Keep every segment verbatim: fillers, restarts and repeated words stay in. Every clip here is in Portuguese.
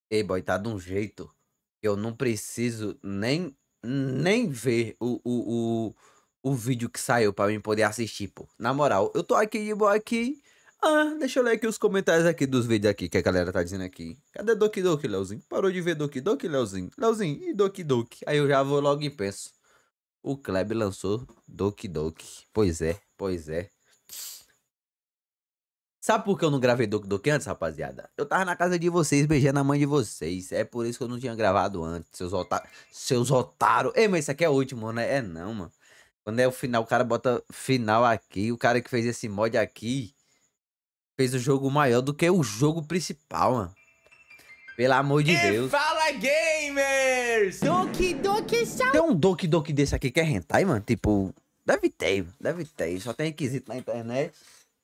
Ei, boy, tá de um jeito que eu não preciso nem, nem ver o, o, o, o vídeo que saiu pra mim poder assistir, pô. Na moral, eu tô aqui de boa aqui. Ah, deixa eu ler aqui os comentários aqui dos vídeos aqui que a galera tá dizendo aqui. Cadê Doki Doki, Leozinho? Parou de ver Doki Doki, Leozinho? Leozinho, e Doki Doki? Aí eu já vou logo e penso. O Kleb lançou Doki Doki. Pois é, pois é. Sabe por que eu não gravei Doki Doki antes, rapaziada? Eu tava na casa de vocês, beijando a mãe de vocês. É por isso que eu não tinha gravado antes, seus otários. Seus otários. Ei, mas isso aqui é o último, né? É não, mano. Quando é o final, o cara bota final aqui. O cara que fez esse mod aqui fez o jogo maior do que o jogo principal, mano. Pelo amor de E Deus. fala, gamers! Doki Doki Sal... Tem um Doki Doki desse aqui que é hentai, mano? Tipo, deve ter, deve ter. Só tem requisito na internet.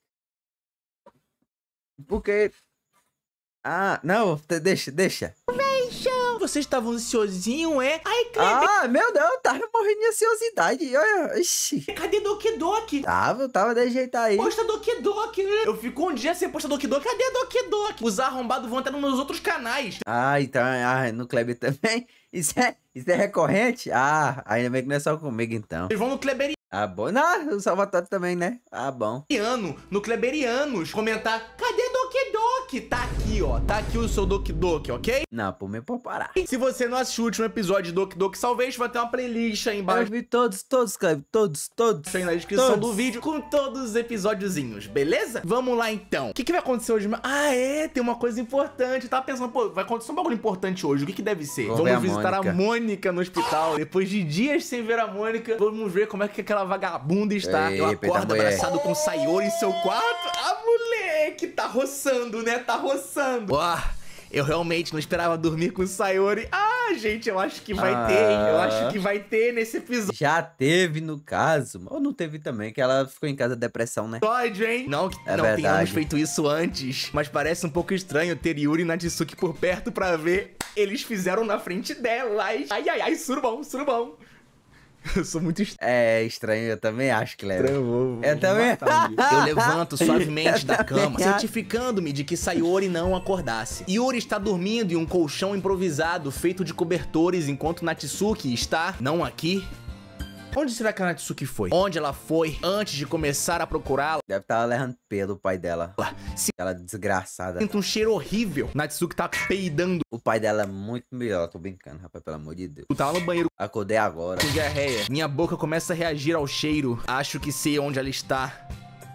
Porque... Ah, não, deixa, deixa. Vocês estavam ansiosinho, é? Ai, Kleber, Ah, meu Deus, eu tava morrendo de ansiosidade. Olha, ixi. cadê Doki Doki? Tava, tava de jeito aí. Posta Doki Doki, né? Eu fico um dia sem postar Doki Doki. Cadê Doki Doki? Os arrombados vão entrar nos meus outros canais. Ah, então, ah, no Kleber também. Isso é, isso é recorrente? Ah, ainda bem que não é só comigo, então. Eles vão no Kleberiano, Ah, bom. Não, o Salvatore também, né? Ah, bom. no Kleberianos, comentar: cadê Doki Doki? Tá aqui, ó. Tá aqui o seu Doki Doki, ok? Não, por mim pode parar. Se você não assistiu o último episódio de Doki Doki Salvation, vai ter uma playlist aí Eu embaixo vi todos, todos, Kleber, todos, todos. aí na descrição todos. do vídeo com todos os episódiozinhos, beleza? Vamos lá então. O que, que vai acontecer hoje? Ah, é, tem uma coisa importante. Eu tava pensando, pô, vai acontecer um bagulho importante hoje. O que, que deve ser? Vamos ver Vamos a visitar a Mônica. Mônica no hospital. Depois de dias sem ver a Mônica, vamos ver como é que aquela vagabunda está. Ei, Eu eita, acordo mulher. abraçado com o Sayori em seu quarto. Ah, moleque, tá roçando, né? Tá roçando. Uau. Eu realmente não esperava dormir com o Sayori. Ah, gente, eu acho que vai Ah. ter, hein? Eu acho que vai ter nesse episódio. Já teve no caso, ou não teve também, que ela ficou em casa de depressão, né? Hein? Não que É não verdade. tenhamos feito isso antes, mas parece um pouco estranho ter Yuri e Natsuki por perto pra ver. Eles fizeram na frente delas. Ai, ai, ai, surubão, surubão. Eu sou muito estranho. É estranho, eu também acho, Kleber. Eu, vou, Eu também. matar um dia. Eu levanto suavemente da cama, também. certificando-me de que Sayori não acordasse. Yuri está dormindo em um colchão improvisado feito de cobertores, enquanto Natsuki está não aqui. Onde será que a Natsuki foi? Onde ela foi antes de começar a procurá-la? Deve estar levando pelo o pai dela. Se Aquela desgraçada. sinto um cheiro horrível. Natsuki tá peidando. O pai dela é muito melhor, tô brincando, rapaz, pelo amor de Deus. Eu tava no banheiro Acordei agora. com diarreia. Minha boca começa a reagir ao cheiro. Acho que sei onde ela está.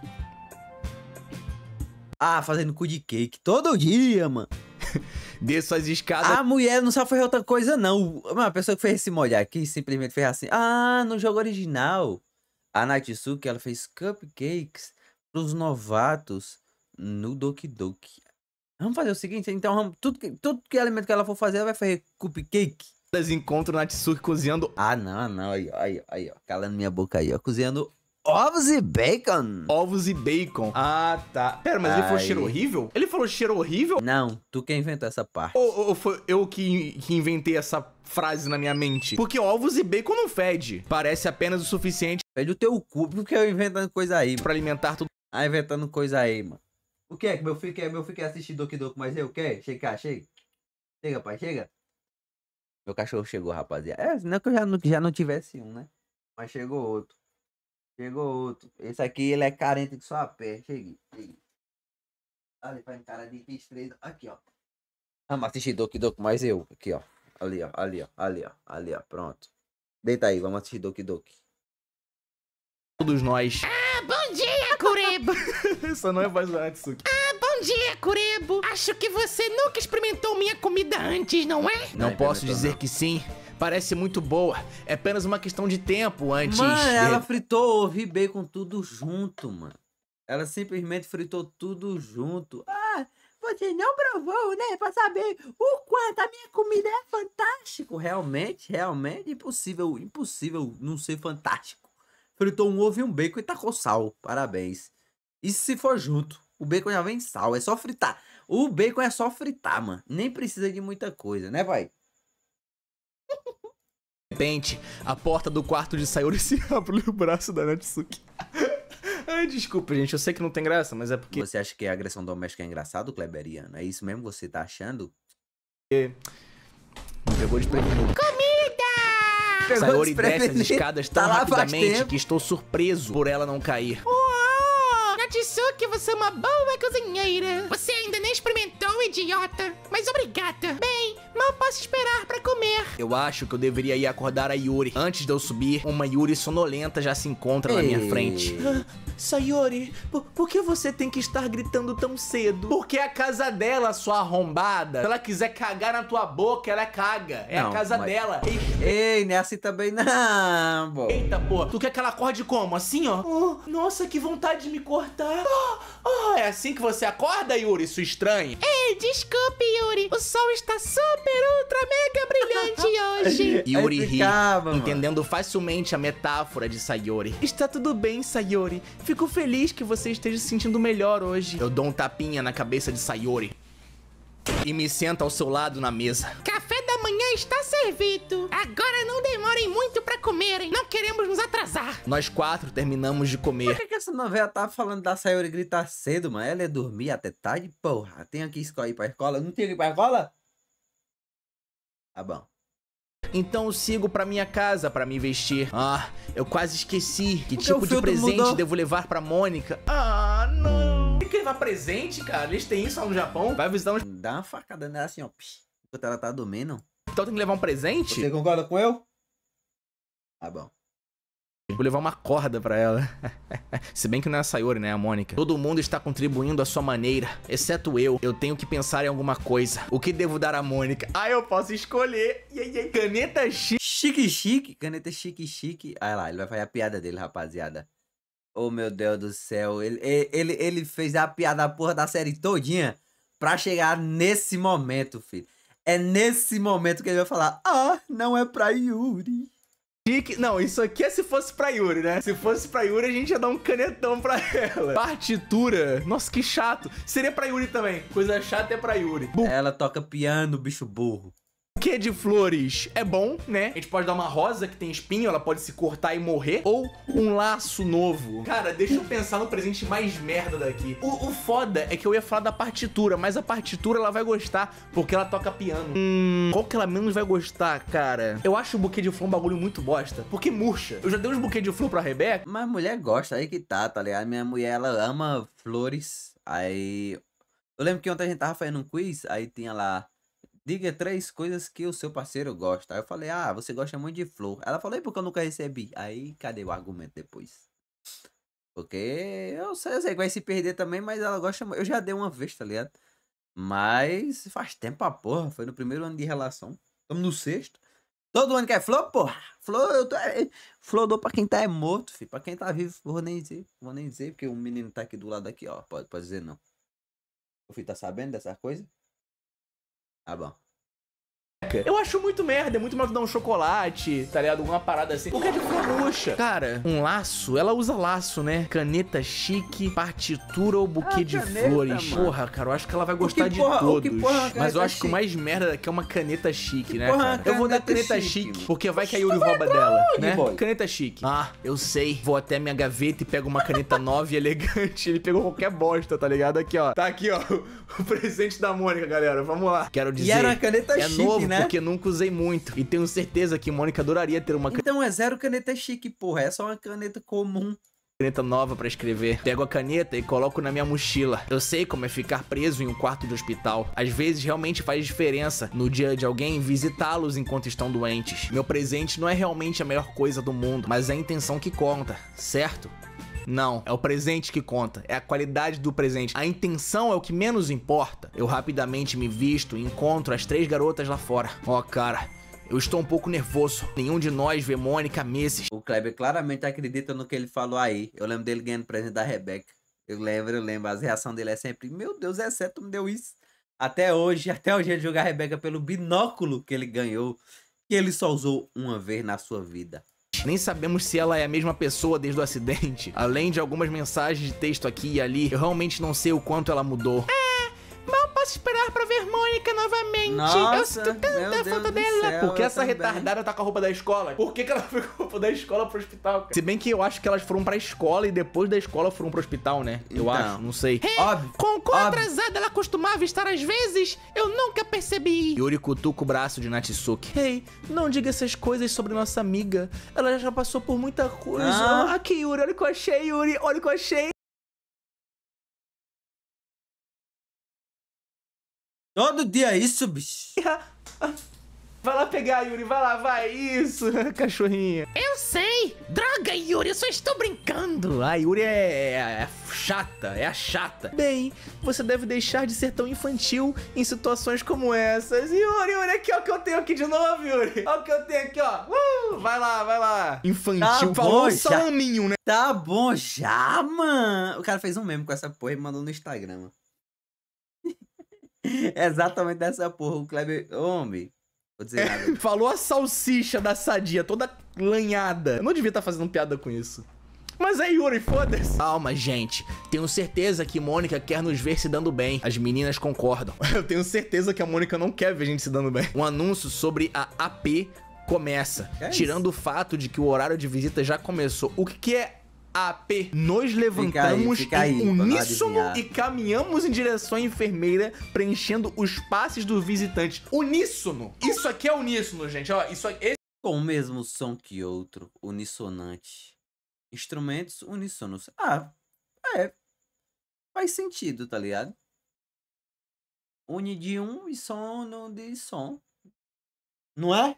Ah, fazendo cu de cake todo dia, mano. Desço as escadas. A mulher não sabe fazer outra coisa, não. Mano, a pessoa que fez esse mod aqui simplesmente fez assim. Ah, no jogo original, a Natsuki, ela fez cupcakes pros novatos no Doki Doki. Vamos fazer o seguinte, então, vamos, tudo, que, tudo que alimento que ela for fazer, ela vai fazer cupcake. Encontro Natsuki cozinhando Ah, não, não, aí, ó, aí, ó, aí, ó, calando minha boca aí, ó, cozinhando ovos e bacon. ovos e bacon. Ah, tá. Pera, mas ele falou Ai. cheiro horrível? Ele falou cheiro horrível? Não, tu que inventou essa parte. Ou, ou foi eu que, que inventei essa frase na minha mente? Porque ovos e bacon não fede. Parece apenas o suficiente Pede o teu cu, porque eu inventando coisa aí, mano. pra alimentar tudo. Ah, inventando coisa aí, mano. O que é que meu filho quer? Meu filho quer assistir Doki Doki, mas eu quero? Chega cá, chega. Chega, pai, chega. Meu cachorro chegou, rapaziada. É, não que eu já não, já não tivesse um, né? Mas chegou outro. Chegou outro. Esse aqui, ele é carente de só a pé. Cheguei, cheguei. Ali, pra encarar de três. Aqui, ó. Vamos assistir Doki Doki, mas eu. Aqui, ó. Ali, ó. Ali, ó. Ali, ó. Ali, ó. Pronto. Deita aí, vamos assistir Doki Doki. Todos nós. Ah, bom dia, Kurebo! Essa não é a voz da Natsuki. Ah, bom dia, Kurebo! Acho que você nunca experimentou minha comida antes, não é? Não, Não posso implementou, dizer não. que sim. Parece muito boa. É apenas uma questão de tempo antes. Mano, de- ela fritou ovo e bacon tudo junto, mano. Ela simplesmente fritou tudo junto. Ah, você não provou, né? Pra saber o quanto a minha comida é fantástico. Realmente, realmente, impossível, impossível não ser fantástico. Fritou um ovo e um bacon e tacou sal. Parabéns. Isso se for junto. O bacon já vem sal, é só fritar. O bacon é só fritar, mano. Nem precisa de muita coisa, né, pai? De repente, a porta do quarto de Sayori se abre no braço da Natsuki. Ai, desculpa, gente. Eu sei que não tem graça, mas é porque Você acha que a agressão doméstica é engraçado, Kleberiano? É isso mesmo que você tá achando? Me pegou desprevenido. Comida! Sayori desce as escadas tão Tá lá faz rapidamente tempo. que estou surpreso por ela não cair. Uou! Natsuki, você é uma boa cozinheira. Você ainda nem experimentou, idiota. Mas obrigada. Bem, mal posso esperar pra comer. Eu acho que eu deveria ir acordar a Yuri. Antes de eu subir, uma Yuri sonolenta já se encontra na minha Ei. frente. Ah, Sayori, por, por que você tem que estar gritando tão cedo? Porque é a casa dela, sua arrombada. Se ela quiser cagar na tua boca, ela caga. É Não, a casa mas- dela. Ei, não é assim também não, pô. Eita, pô. Tu quer que ela acorde como? Assim, ó? Oh, nossa, que vontade de me cortar. Oh, oh, é assim que você acorda, Yuri, sua estranha? Ei, desculpe, Yuri. O sol está super, ultra, mega brilhante hoje. Yuri Aí ri, ficava, mano. entendendo facilmente a metáfora de Sayori. Está tudo bem, Sayori. Fico feliz que você esteja se sentindo melhor hoje. Eu dou um tapinha na cabeça de Sayori e me sento ao seu lado na mesa. Café da manhã está servido. Agora não demorem muito pra comerem. Não queremos nos atrasar. Nós quatro terminamos de Por comer. que, que essa novela tá falando da Sayori gritar cedo, mano? Ela ia dormir até tarde, porra. Tem aqui escola ir pra escola? Não tinha que ir pra escola? Tá bom. Então eu sigo pra minha casa pra me vestir. Ah, eu quase esqueci. Que Porque tipo o de filtro presente mudou. devo levar pra Mônica? Ah, não. Tem que levar presente, cara? Eles têm isso lá no Japão? Vai visitar um... Dá uma facada nela assim, ó. Psh, enquanto ela tá dormindo. Então tem que levar um presente? Você concorda com eu? Tá bom. Vou levar uma corda pra ela. Se bem que não é a Sayori, né? A Mônica. Todo mundo está contribuindo à sua maneira, exceto eu. Eu tenho que pensar em alguma coisa. O que devo dar à Mônica? Ah, eu posso escolher. E aí, caneta X. Chique chique, caneta chique chique. Olha lá, ele vai fazer a piada dele, rapaziada. Oh, meu Deus do céu. Ele, ele, ele fez a piada, a porra da série todinha pra chegar nesse momento, filho. É nesse momento que ele vai falar: ah, não é pra Yuri. Chique. Não, isso aqui é se fosse pra Yuri, né? Se fosse pra Yuri, a gente ia dar um canetão pra ela. Partitura. Nossa, que chato. Seria pra Yuri também. Coisa chata é pra Yuri. Ela toca piano, bicho burro. Buquê de flores é bom, né? A gente pode dar uma rosa que tem espinho, ela pode se cortar e morrer. Ou um laço novo. Cara, deixa eu pensar no presente mais merda daqui. O, o foda é que eu ia falar da partitura, mas a partitura ela vai gostar, porque ela toca piano. Hum, qual que ela menos vai gostar, cara? Eu acho o buquê de flor um bagulho muito bosta, porque murcha. Eu já dei uns buquê de flor pra Rebeca. Mas mulher gosta, aí que tá, tá ligado? Minha mulher, ela ama flores. Aí. Eu lembro que ontem a gente tava fazendo um quiz, aí tinha lá. Diga três coisas que o seu parceiro gosta. Aí eu falei, ah, você gosta muito de flor. Ela falou, e por que eu nunca recebi? Aí, cadê o argumento depois? Porque eu sei, eu sei que vai se perder também, mas ela gosta muito. Eu já dei uma vez, tá ligado? Mas faz tempo a porra. Foi no primeiro ano de relação. Estamos no sexto. Todo ano quer flor, porra. Flor, eu tô... é, flor dou pra quem tá é morto, filho. Pra quem tá vivo, vou nem dizer. Vou nem dizer, porque o menino tá aqui do lado aqui, ó. Pode, pode dizer não. O filho tá sabendo dessas coisas? Tá bom. Eu acho muito merda, é muito melhor tu dar um chocolate, tá ligado? Alguma parada assim. Buquê de flor murcha. Cara, um laço, ela usa laço, né? Caneta chique, partitura ou buquê Ah, de caneta, flores. mano. Porra, cara, eu acho que ela vai gostar que de porra- o que todos. porra é uma Mas eu caneta acho que o mais merda daqui é uma caneta chique, né, porra é uma cara? Eu vou dar caneta caneta chique, chique, mano? porque vai que a Yuri rouba dela, né? boy? Caneta chique. Ah, eu sei. Vou até minha gaveta e pego uma caneta nova e elegante. Ele pegou qualquer bosta, tá ligado? Aqui, ó. Tá aqui, ó. O presente da Mônica, galera. Vamos lá. Quero dizer, E era uma caneta é chique, novo né? porque nunca usei muito. E tenho certeza que Mônica adoraria ter uma Então é zero caneta chique, porra. É só uma caneta comum. caneta nova pra escrever. Pego a caneta e coloco na minha mochila. Eu sei como é ficar preso em um quarto de hospital. Às vezes realmente faz diferença no dia de alguém visitá-los enquanto estão doentes. Meu presente não é realmente a melhor coisa do mundo, mas é a intenção que conta, certo? Não, é o presente que conta, é a qualidade do presente. A intenção é o que menos importa. Eu rapidamente me visto e encontro as três garotas lá fora. Ó, oh, cara, eu estou um pouco nervoso. Nenhum de nós vê Mônica há meses. O Kleber claramente acredita no que ele falou aí. Eu lembro dele ganhando presente da Rebeca. Eu lembro, eu lembro. As reações dele é sempre, meu Deus, é certo, tu me deu isso. Até hoje, até hoje ele jogar a Rebeca pelo binóculo que ele ganhou. Que ele só usou uma vez na sua vida. Nem sabemos se ela é a mesma pessoa desde o acidente. Além de algumas mensagens de texto aqui e ali, eu realmente não sei o quanto ela mudou. Mal posso posso esperar pra ver Mônica novamente. Eu Nossa, sinto tanta meu Deus falta do dela. céu. Por que eu essa também. retardada tá com a roupa da escola? Por que, que ela foi com a roupa da escola pro hospital, cara? Se bem que eu acho que elas foram pra escola e depois da escola foram pro hospital, né? Eu Então. acho, não sei. Óbvio. Com quão óbvio. atrasada ela costumava estar às vezes, eu nunca percebi. Yuri cutuca o braço de Natsuki. Ei, não diga essas coisas sobre nossa amiga. Ela já passou por muita coisa. Ah. Aqui, Yuri, olha o que eu achei, Yuri. Olha o que eu achei. Todo dia isso, bicho. Vai lá pegar, Yuri. Vai lá, vai. Isso, cachorrinha. Eu sei. Droga, Yuri, eu só estou brincando. A Yuri é, é, é chata, é a chata. Bem, você deve deixar de ser tão infantil em situações como essas. Yuri, Yuri, aqui ó, o que eu tenho aqui de novo, Yuri. Olha o que eu tenho aqui, ó. Uh, vai lá, vai lá. Infantil, Tá falou bom, já. salaminho, né? Tá bom já, mano. O cara fez um meme com essa porra e mandou no Instagram, mano. Exatamente dessa porra. O Kleber... Homem, vou dizer nada. Falou a salsicha da Sadia, toda lanhada. Eu não devia estar fazendo piada com isso. Mas é Yuri, foda-se. Calma, gente. Tenho certeza que Mônica quer nos ver se dando bem. As meninas concordam. Eu tenho certeza que a Mônica não quer ver a gente se dando bem. Um anúncio sobre a A P começa. É isso. Tirando o fato de que o horário de visita já começou. O que que é A P? Nós levantamos fica aí, em pra não uníssono adivinhar. e caminhamos em direção à enfermeira, preenchendo os passes do visitante. Uníssono! Isso aqui é uníssono, gente. Ó, isso aqui... Com o mesmo som que outro, unissonante. Instrumentos unissonos. Ah, é. Faz sentido, tá ligado? Uni de um e sono de som. Não é?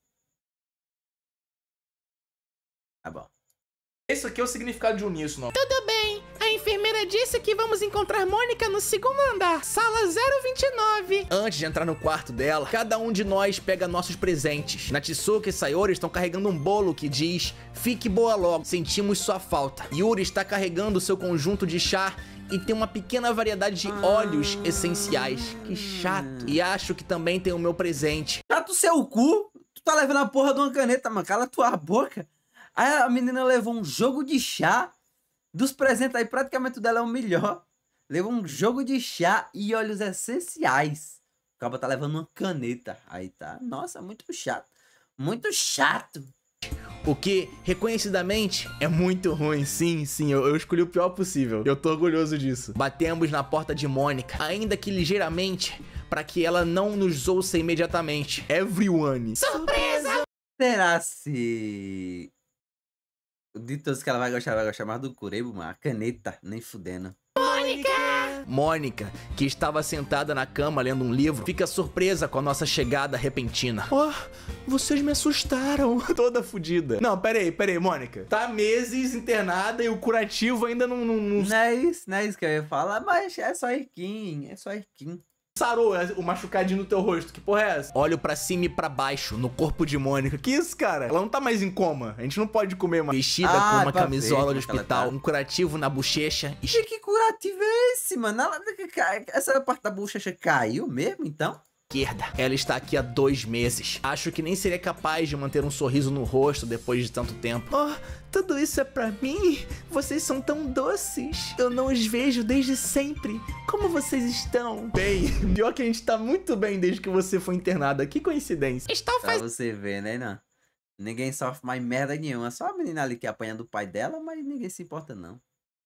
Tá bom. Esse aqui é o significado de uníssono. Tudo bem. A enfermeira disse que vamos encontrar Mônica no segundo andar, sala zero vinte e nove. Antes de entrar no quarto dela, cada um de nós pega nossos presentes. Natsuki e Sayori estão carregando um bolo que diz: "Fique boa logo, sentimos sua falta". Yuri está carregando seu conjunto de chá e tem uma pequena variedade de óleos essenciais. Que chato. E acho que também tem o meu presente. Chato seu cu. Tu tá levando a porra de uma caneta, mano. Cala tua boca. Aí a menina levou um jogo de chá. Dos presentes aí, praticamente o dela é o melhor. Levou um jogo de chá e óleos essenciais. O cara tá levando uma caneta. Aí tá. Nossa, muito chato. Muito chato. O que, reconhecidamente, é muito ruim. Sim, sim, eu, eu escolhi o pior possível. Eu tô orgulhoso disso. Batemos na porta de Mônica, ainda que ligeiramente, para que ela não nos ouça imediatamente. Everyone. Surpresa! Será se... De todos que ela vai gostar, vai gostar mais do Kurebo, mano. A caneta, nem fudendo. Mônica, que estava sentada na cama lendo um livro, fica surpresa com a nossa chegada repentina. Oh, vocês me assustaram. Toda fodida. Não, peraí, peraí, Mônica. Tá meses internada e o curativo ainda não... não, não... Não é isso, não é isso que eu ia falar, mas é só Irquim, é só Irquim. Sarou o machucadinho no teu rosto. Que porra é essa? Olho pra cima e pra baixo, no corpo de Mônica. Que isso, cara? Ela não tá mais em coma. A gente não pode comer mais. Vestida Ah, com uma pra camisola ver de como ela hospital, tá. um curativo na bochecha e... Que, que curativo é esse, mano? Ela- Essa parte da bochecha caiu mesmo, então? esquerda. Ela está aqui há dois meses. Acho que nem seria capaz de manter um sorriso no rosto depois de tanto tempo. Oh, tudo isso é pra mim? Vocês são tão doces. Eu não os vejo desde sempre. Como vocês estão? Bem, pior que a gente tá muito bem desde que você foi internada. Que coincidência. Estou Pra você ver, né, não? Ninguém sofre mais merda nenhuma. Só a menina ali que apanha do pai dela, mas ninguém se importa, não.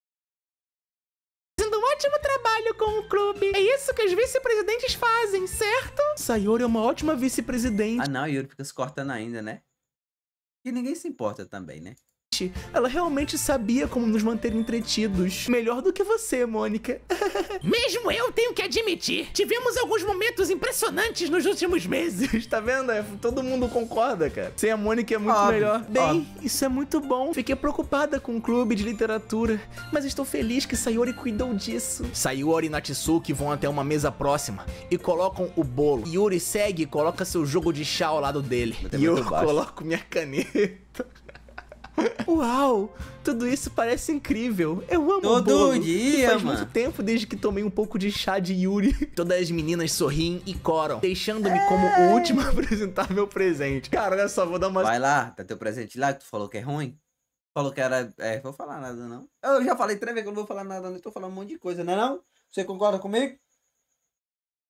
fazendo um ótimo trabalho com o clube. É isso que os vice-presidentes fazem, certo? Sayori é uma ótima vice-presidente. Ah, não, Yuri fica se cortando ainda, né? E ninguém se importa também, né? Ela realmente sabia como nos manter entretidos. Melhor do que você, Mônica. Mesmo eu tenho que admitir, tivemos alguns momentos impressionantes nos últimos meses. Tá vendo? É, todo mundo concorda, cara. Sem a Mônica é muito Óbvio, melhor. Bem, óbvio. isso é muito bom. Fiquei preocupada com o clube de literatura, mas estou feliz que Sayori cuidou disso. Sayori e Natsuki vão até uma mesa próxima e colocam o bolo. Yuri segue e coloca seu jogo de chá ao lado dele. Botei E eu muito baixo. coloco minha caneta. Uau, tudo isso parece incrível. Eu amo Todo o bolo. dia, E faz mano. muito tempo desde que tomei um pouco de chá de Yuri. Todas as meninas sorriem e coram, deixando-me como o último a apresentar meu presente. Cara, olha só, vou dar uma... Vai lá, tá teu presente lá que tu falou que é ruim? Falou que era... É, vou falar nada, não. Eu já falei três vezes que eu não vou falar nada, não tô falando um monte de coisa, não é não? Você concorda comigo?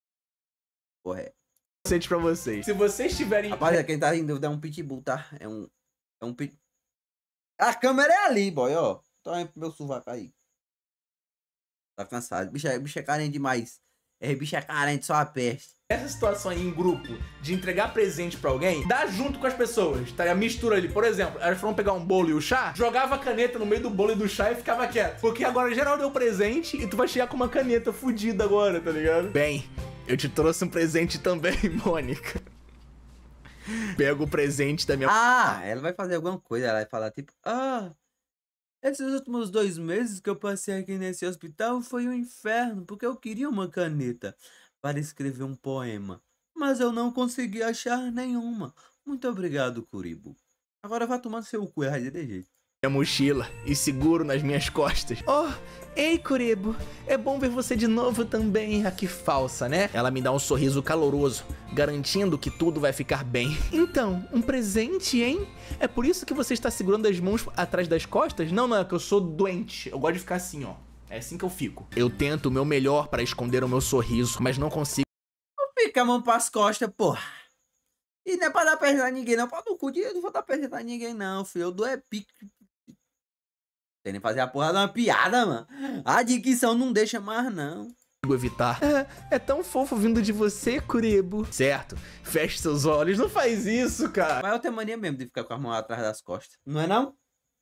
Porra, é. Presente pra vocês. Se vocês tiverem... Rapaziada, quem tá em dúvida é um pitbull, tá? É um... É um pit... A câmera é ali, boy, ó. Então é meu sovaco aí. Tá cansado. Bicho é, bicho é carente demais. É, bicho é carente, só a peste. Essa situação aí em grupo, de entregar presente pra alguém, dá junto com as pessoas, tá? A mistura ali, por exemplo, elas foram pegar um bolo e o chá, jogava a caneta no meio do bolo e do chá e ficava quieto. Porque agora geral deu presente e tu vai chegar com uma caneta fudida agora, tá ligado? Bem, eu te trouxe um presente também, Mônica. Pega o presente da minha... Ah, ela vai fazer alguma coisa, ela vai falar tipo... Ah, esses últimos dois meses que eu passei aqui nesse hospital foi um inferno, porque eu queria uma caneta para escrever um poema, mas eu não consegui achar nenhuma. Muito obrigado, Kuribo. Agora vá tomar seu cu, é de jeito. minha mochila e seguro nas minhas costas. Oh, ei, Kuribo, é bom ver você de novo também. Ah, que falsa, né? Ela me dá um sorriso caloroso, garantindo que tudo vai ficar bem. Então, um presente, hein? É por isso que você está segurando as mãos atrás das costas? Não, não, é que eu sou doente. Eu gosto de ficar assim, ó. É assim que eu fico. Eu tento o meu melhor para esconder o meu sorriso, mas não consigo. Não fica a mão pras costas, porra. E não é pra dar presente a ninguém, não. Pode no cu de... Eu não vou dar presente a ninguém, não, filho. Eu dou é pique. Tem nem fazer a porra de uma piada, mano. A dicção não deixa mais, não. Evitar. É, é tão fofo vindo de você, Kuribo. Certo. Feche seus olhos. Não faz isso, cara. Mas eu tenho mania mesmo de ficar com a mão atrás das costas. Não é, não?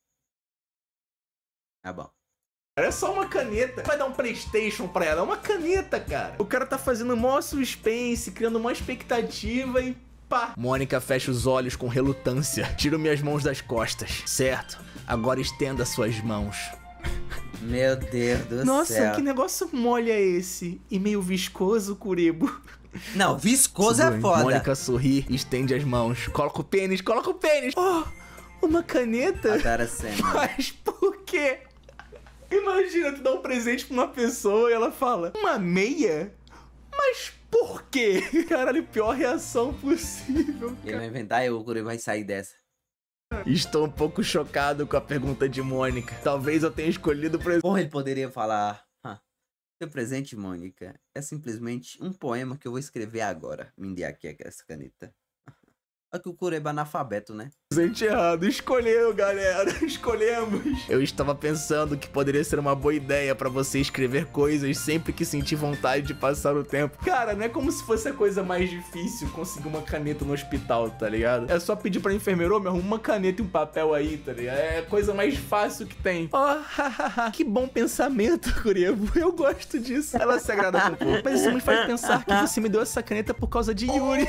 Tá bom. É só uma caneta. Vai dar um PlayStation pra ela. É uma caneta, cara. O cara tá fazendo mó suspense, criando uma expectativa e pá. Mônica fecha os olhos com relutância. Tiro minhas mãos das costas. Certo. Agora estenda suas mãos. Meu Deus do Nossa, céu. Nossa, que negócio mole é esse? E meio viscoso, Kuribo. Não, viscoso é foda. Mônica sorri e estende as mãos. Coloca o pênis, coloca o pênis. Oh, uma caneta? Mas por quê? Imagina, tu dá um presente pra uma pessoa e ela fala, uma meia? Mas por quê? Caralho, pior reação possível. Ele vai inventar e o Kuribo vai sair dessa. Estou um pouco chocado com a pergunta de Mônica. Talvez eu tenha escolhido o presente. Bom, ele poderia falar, ah, seu presente, Mônica, é simplesmente um poema que eu vou escrever agora. Me dê aqui essa caneta. É que o Kuribo é analfabeto, né? Presente errado. Escolheu, galera. Escolhemos. Eu estava pensando que poderia ser uma boa ideia pra você escrever coisas sempre que sentir vontade de passar o tempo. Cara, não é como se fosse a coisa mais difícil conseguir uma caneta no hospital, tá ligado? É só pedir pra enfermeira, me arruma uma caneta e um papel aí, tá ligado? É a coisa mais fácil que tem. Oh, que bom pensamento, Kuribo. Eu gosto disso. Ela se agrada com um pouco. Mas isso me faz pensar que você me deu essa caneta por causa de Yuri.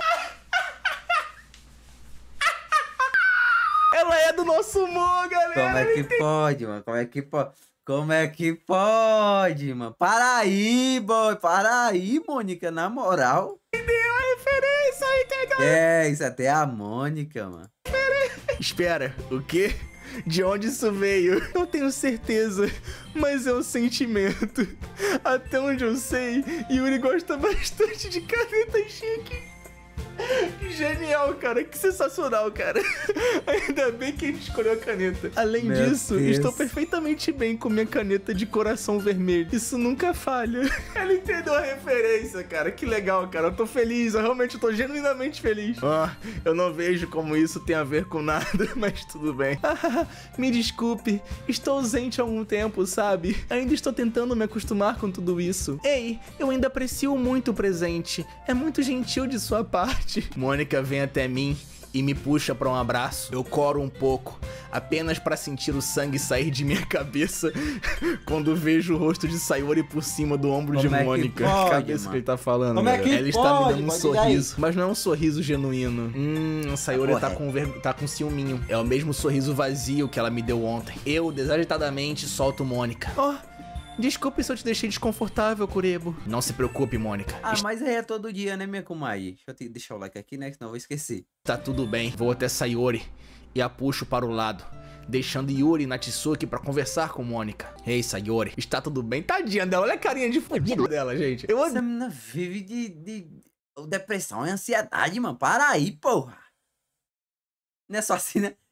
Ela é do nosso humor, galera. Como é que pode, mano? Como é que pode? Como é que pode, mano? Para aí, boy. Para aí, Mônica, na moral. Entendeu a referência, entendeu? É, isso até é a Mônica, mano. Espera, o quê? De onde isso veio? Não tenho certeza, mas é um sentimento. Até onde eu sei, Yuri gosta bastante de caneta chique. Que genial, cara. Que sensacional, cara. Ainda bem que a gente escolheu a caneta. Além Meu disso, Deus. estou perfeitamente bem com minha caneta de coração vermelho. Isso nunca falha. Ela entendeu a referência, cara. Que legal, cara. Eu tô feliz. Eu realmente tô genuinamente feliz. Ah, eu não vejo como isso tem a ver com nada, mas tudo bem. Me desculpe. Estou ausente há algum tempo, sabe? Ainda estou tentando me acostumar com tudo isso. Ei, eu ainda aprecio muito o presente. É muito gentil de sua parte. Mônica vem até mim e me puxa pra um abraço. Eu coro um pouco, apenas pra sentir o sangue sair de minha cabeça quando vejo o rosto de Sayori por cima do ombro Como de é que Mônica. pode, Cabeça mano? que ele tá falando, Como é galera. que Ela está me pode? dando um Pode sorriso, mas não é um sorriso genuíno. Hum, a Sayori Tá tá com, ver... tá com ciúminho. É o mesmo sorriso vazio que ela me deu ontem. Eu, desajeitadamente, solto Mônica. Oh, desculpe se eu te deixei desconfortável, Kuribo. Não se preocupe, Mônica. Ah, mas aí é todo dia, né, minha comadre? Deixa eu te deixar o like aqui, né? Senão eu vou esquecer. Tá tudo bem. Vou até Sayori e a puxo para o lado, deixando Yuri e Natsuki pra conversar com Mônica. Ei, Sayori, está tudo bem? Tadinha dela, olha a carinha de fodida dela, gente. Eu Essa menina vive de, de depressão e ansiedade, mano. Para aí, porra. Não é só assim, né?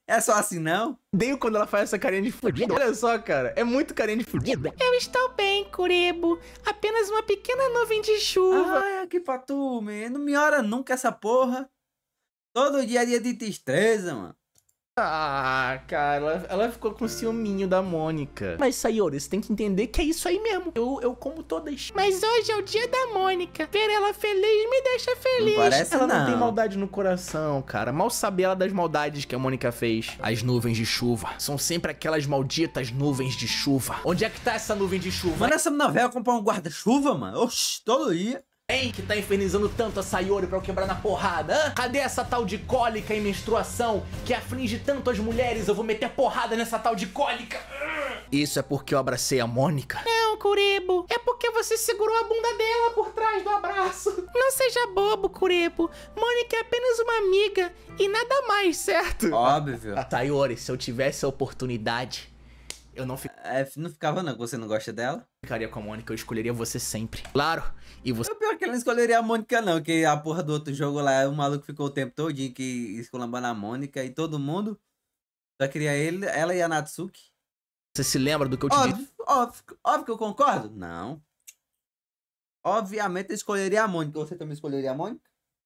É só assim, não? Odeio quando ela faz essa carinha de fudida. Olha só, cara. É muito carinha de fudida. Eu estou bem, Kurebo. Apenas uma pequena nuvem de chuva. Ai, aqui pra tu, man. Não me ora nunca essa porra. Todo dia é dia de tristeza, mano. Ah, cara, ela, ela ficou com ciúminho da Mônica. Mas, Sayori, você tem que entender que é isso aí mesmo. Eu, eu como todas. Mas hoje é o dia da Mônica. Ver ela feliz me deixa feliz. Não parece Ela não. não tem maldade no coração, cara. Mal sabe ela das maldades que a Mônica fez. As nuvens de chuva. São sempre aquelas malditas nuvens de chuva. Onde é que tá essa nuvem de chuva? Mano, essa novela comprar um guarda-chuva, mano. Oxi, todo dia. Hein, que tá infernizando tanto a Sayori pra eu quebrar na porrada, hã? Cadê essa tal de cólica e menstruação que aflige tanto as mulheres? Eu vou meter porrada nessa tal de cólica. Isso é porque eu abracei a Mônica? Não, Kurebo. É porque você segurou a bunda dela por trás do abraço. Não seja bobo, Kurebo. Mônica é apenas uma amiga e nada mais, certo? Óbvio. Sayori, se eu tivesse a oportunidade, eu não ficaria É, não ficava não, que você não gosta dela? com a Mônica, eu escolheria você sempre. Claro, e você... O pior é que ela não escolheria a Mônica não, que a porra do outro jogo lá, o maluco ficou o tempo todinho que esculambando a Mônica e todo mundo só queria ele, ela e a Natsuki. Você se lembra do que eu te Óbvio, disse? óbvio, óbvio que eu concordo? Não. Obviamente eu escolheria a Mônica. Você também escolheria a Mônica?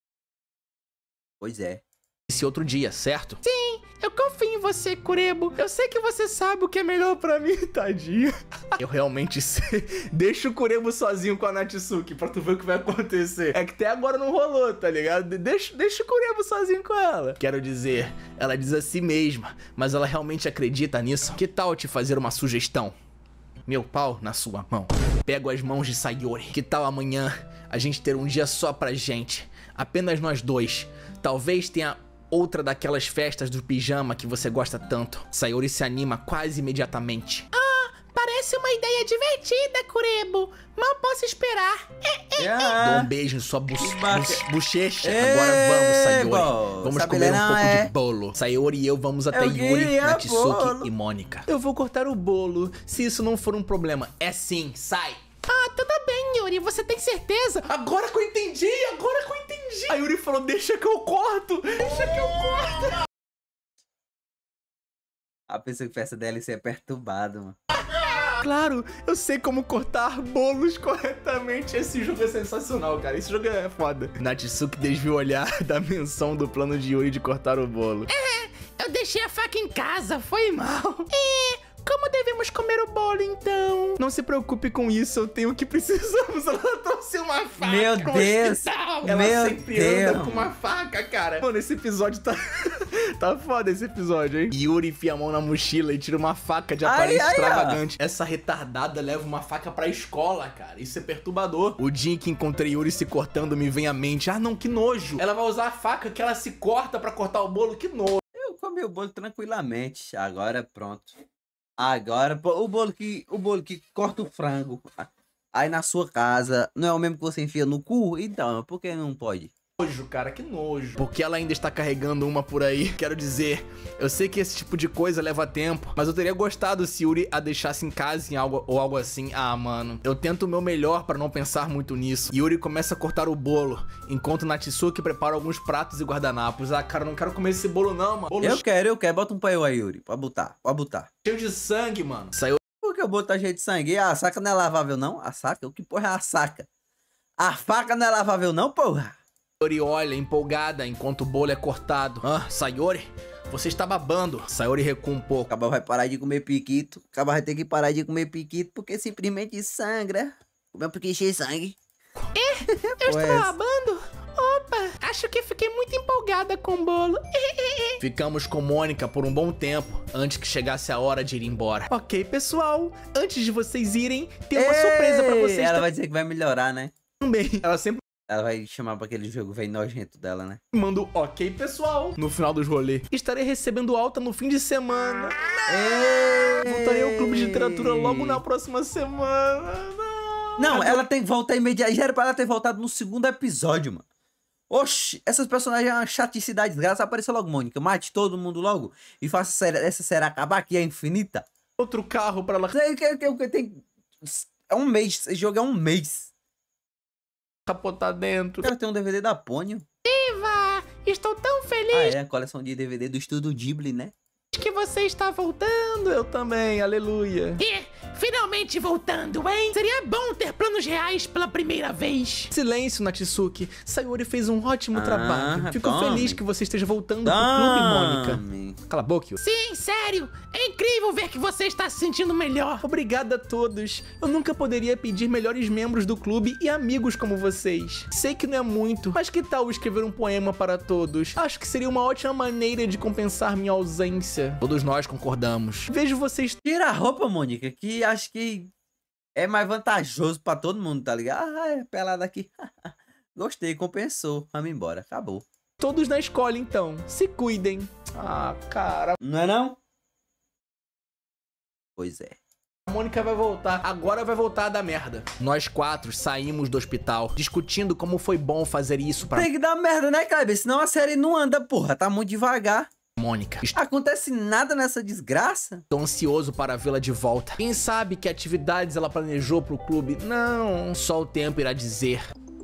Pois é. Esse outro dia, certo? Sim, eu confio em você, Kurebo. Eu sei que você sabe o que é melhor pra mim, tadinho. Eu realmente sei. Deixa o Kurebo sozinho com a Natsuki pra tu ver o que vai acontecer. É que até agora não rolou, tá ligado? Deixa, deixa o Kurebo sozinho com ela. Quero dizer, ela diz a si mesma, mas ela realmente acredita nisso. Que tal te fazer uma sugestão? Meu pau na sua mão. Pego as mãos de Sayori. Que tal amanhã a gente ter um dia só pra gente? Apenas nós dois. Talvez tenha outra daquelas festas do pijama que você gosta tanto. Sayori se anima quase imediatamente. Ah, parece uma ideia divertida, Kurebo. Mal posso esperar. É, é. Ah, Dou um beijo em sua bu Baca- bu bochecha. Ê, Agora vamos, Sayori. bom. Vamos Sabe comer um não, pouco é? de bolo. Sayori e eu vamos até Eu Yuri, queria Natsuki bolo. e Mônica. Eu vou cortar o bolo, se isso não for um problema. É sim, sai. Ah, tudo bem, Yuri. Você tem certeza? Agora que eu entendi, agora que eu entendi. A Yuri falou, deixa que eu corto, deixa que eu corto. a pessoa que fez essa D L C é perturbado, mano. Claro, eu sei como cortar bolos corretamente. Esse jogo é sensacional, cara. Esse jogo é foda. Natsuki desviou o olhar da menção do plano de Yuri de cortar o bolo. Eu deixei a faca em casa. Foi mal. É... Como devemos comer o bolo, então? Não se preocupe com isso, eu tenho o que precisamos. Ela trouxe uma faca. Meu no Deus. hospital. Ela Meu sempre Deus. anda com uma faca, cara. Mano, esse episódio tá... tá foda esse episódio, hein? Yuri enfia a mão na mochila e tira uma faca de Ai, aparência ai, extravagante. Essa retardada leva uma faca pra escola, cara. Isso é perturbador. O dia em que encontrei Yuri se cortando me vem à mente. Ah, não, que nojo. Ela vai usar a faca que ela se corta pra cortar o bolo. Que nojo. Eu comi o bolo tranquilamente. Agora pronto. Agora, pô, o bolo que o bolo que corta o frango aí na sua casa não é o mesmo que você enfia no cu? Então, por que não pode? Nojo, cara, que nojo. Porque ela ainda está carregando uma por aí. Quero dizer, eu sei que esse tipo de coisa leva tempo, mas eu teria gostado se Yuri a deixasse em casa em algo, ou algo assim. Ah, mano, eu tento o meu melhor pra não pensar muito nisso. Yuri começa a cortar o bolo, enquanto Natsuki prepara alguns pratos e guardanapos. Ah, cara, eu não quero comer esse bolo não, mano. Bolo Eu quero, eu quero. Bota um pai aí, Yuri. Pode botar, pode botar. cheio de sangue, mano. Saiu Por que o bolo tá cheio de sangue? A saca não é lavável, não? A saca? O que porra é a saca? A faca não é lavável, não, porra? Sayori olha, empolgada, enquanto o bolo é cortado. Ah, Sayori, você está babando. Sayori recua um pouco. Acaba vai parar de comer piquito. Acaba vai ter que parar de comer piquito porque simplesmente sangra. Comer um piquito cheio de sangue. Eu estou Pois. babando? Opa, acho que fiquei muito empolgada com o bolo. Ficamos com Mônica por um bom tempo, antes que chegasse a hora de ir embora. Ok, pessoal, antes de vocês irem, tem uma surpresa pra vocês Ela vai dizer que vai melhorar, né? também. Ela sempre Ela vai chamar pra aquele jogo velho nojento dela, né? manda o ok, pessoal, no final dos rolês. Estarei recebendo alta no fim de semana. Voltarei ao clube de literatura logo na próxima semana. Não, ela tem que voltar imediatamente. Já era pra ela ter voltado no segundo episódio, mano. Oxi, essas personagens é uma chatice da desgraça. Apareceu logo, Mônica. Mate todo mundo logo e faça essa série, essa série acabar, que é infinita. Outro carro pra ela Que, que, que, que tem... É um mês. Esse jogo é um mês. capotar dentro. Ela tem um D V D da Ponyo. Viva! Estou tão feliz. Ah, é a coleção de D V D do Estúdio Ghibli, né? que você está voltando. Eu também, aleluia. E finalmente voltando, hein? Seria bom ter planos reais pela primeira vez. Silêncio, Natsuki. Sayori fez um ótimo Ah, trabalho. Fico tome. feliz que você esteja voltando pro clube, Mônica. Tome. Cala a boca, Yuri. Sim, sério. É incrível ver que você está se sentindo melhor. Obrigado a todos. Eu nunca poderia pedir melhores membros do clube e amigos como vocês. Sei que não é muito, mas que tal escrever um poema para todos? Acho que seria uma ótima maneira de compensar minha ausência. Todos nós concordamos. Vejo vocês... Tira a roupa, Mônica, que acho que é mais vantajoso pra todo mundo, tá ligado? Ah, é pelada aqui. Gostei, compensou. Vamos embora, acabou. todos na escola, então. Se cuidem. Ah, cara. Não é não? Pois é. A Mônica vai voltar. Agora vai voltar a dar merda. Nós quatro saímos do hospital, discutindo como foi bom fazer isso pra Tem que dar merda, né, Kleber? Senão a série não anda, porra. Tá muito devagar. Mônica. Acontece nada nessa desgraça. Estou ansioso para vê-la de volta. Quem sabe que atividades ela planejou pro clube? Não, só o tempo irá dizer.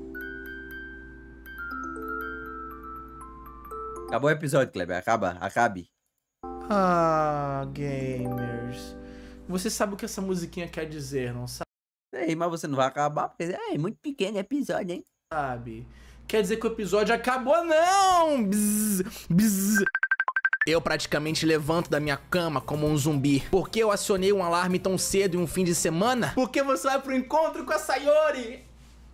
Acabou o episódio, Kleber. Acaba, acabe. Ah, gamers. Você sabe o que essa musiquinha quer dizer, não Sei, mas você não vai acabar, porque é muito pequeno episódio, hein? sabe? Quer dizer que o episódio acabou, não! Bzz, bzz. Eu praticamente levanto da minha cama como um zumbi. Por que eu acionei um alarme tão cedo em um fim de semana? Porque você vai pro encontro com a Sayori!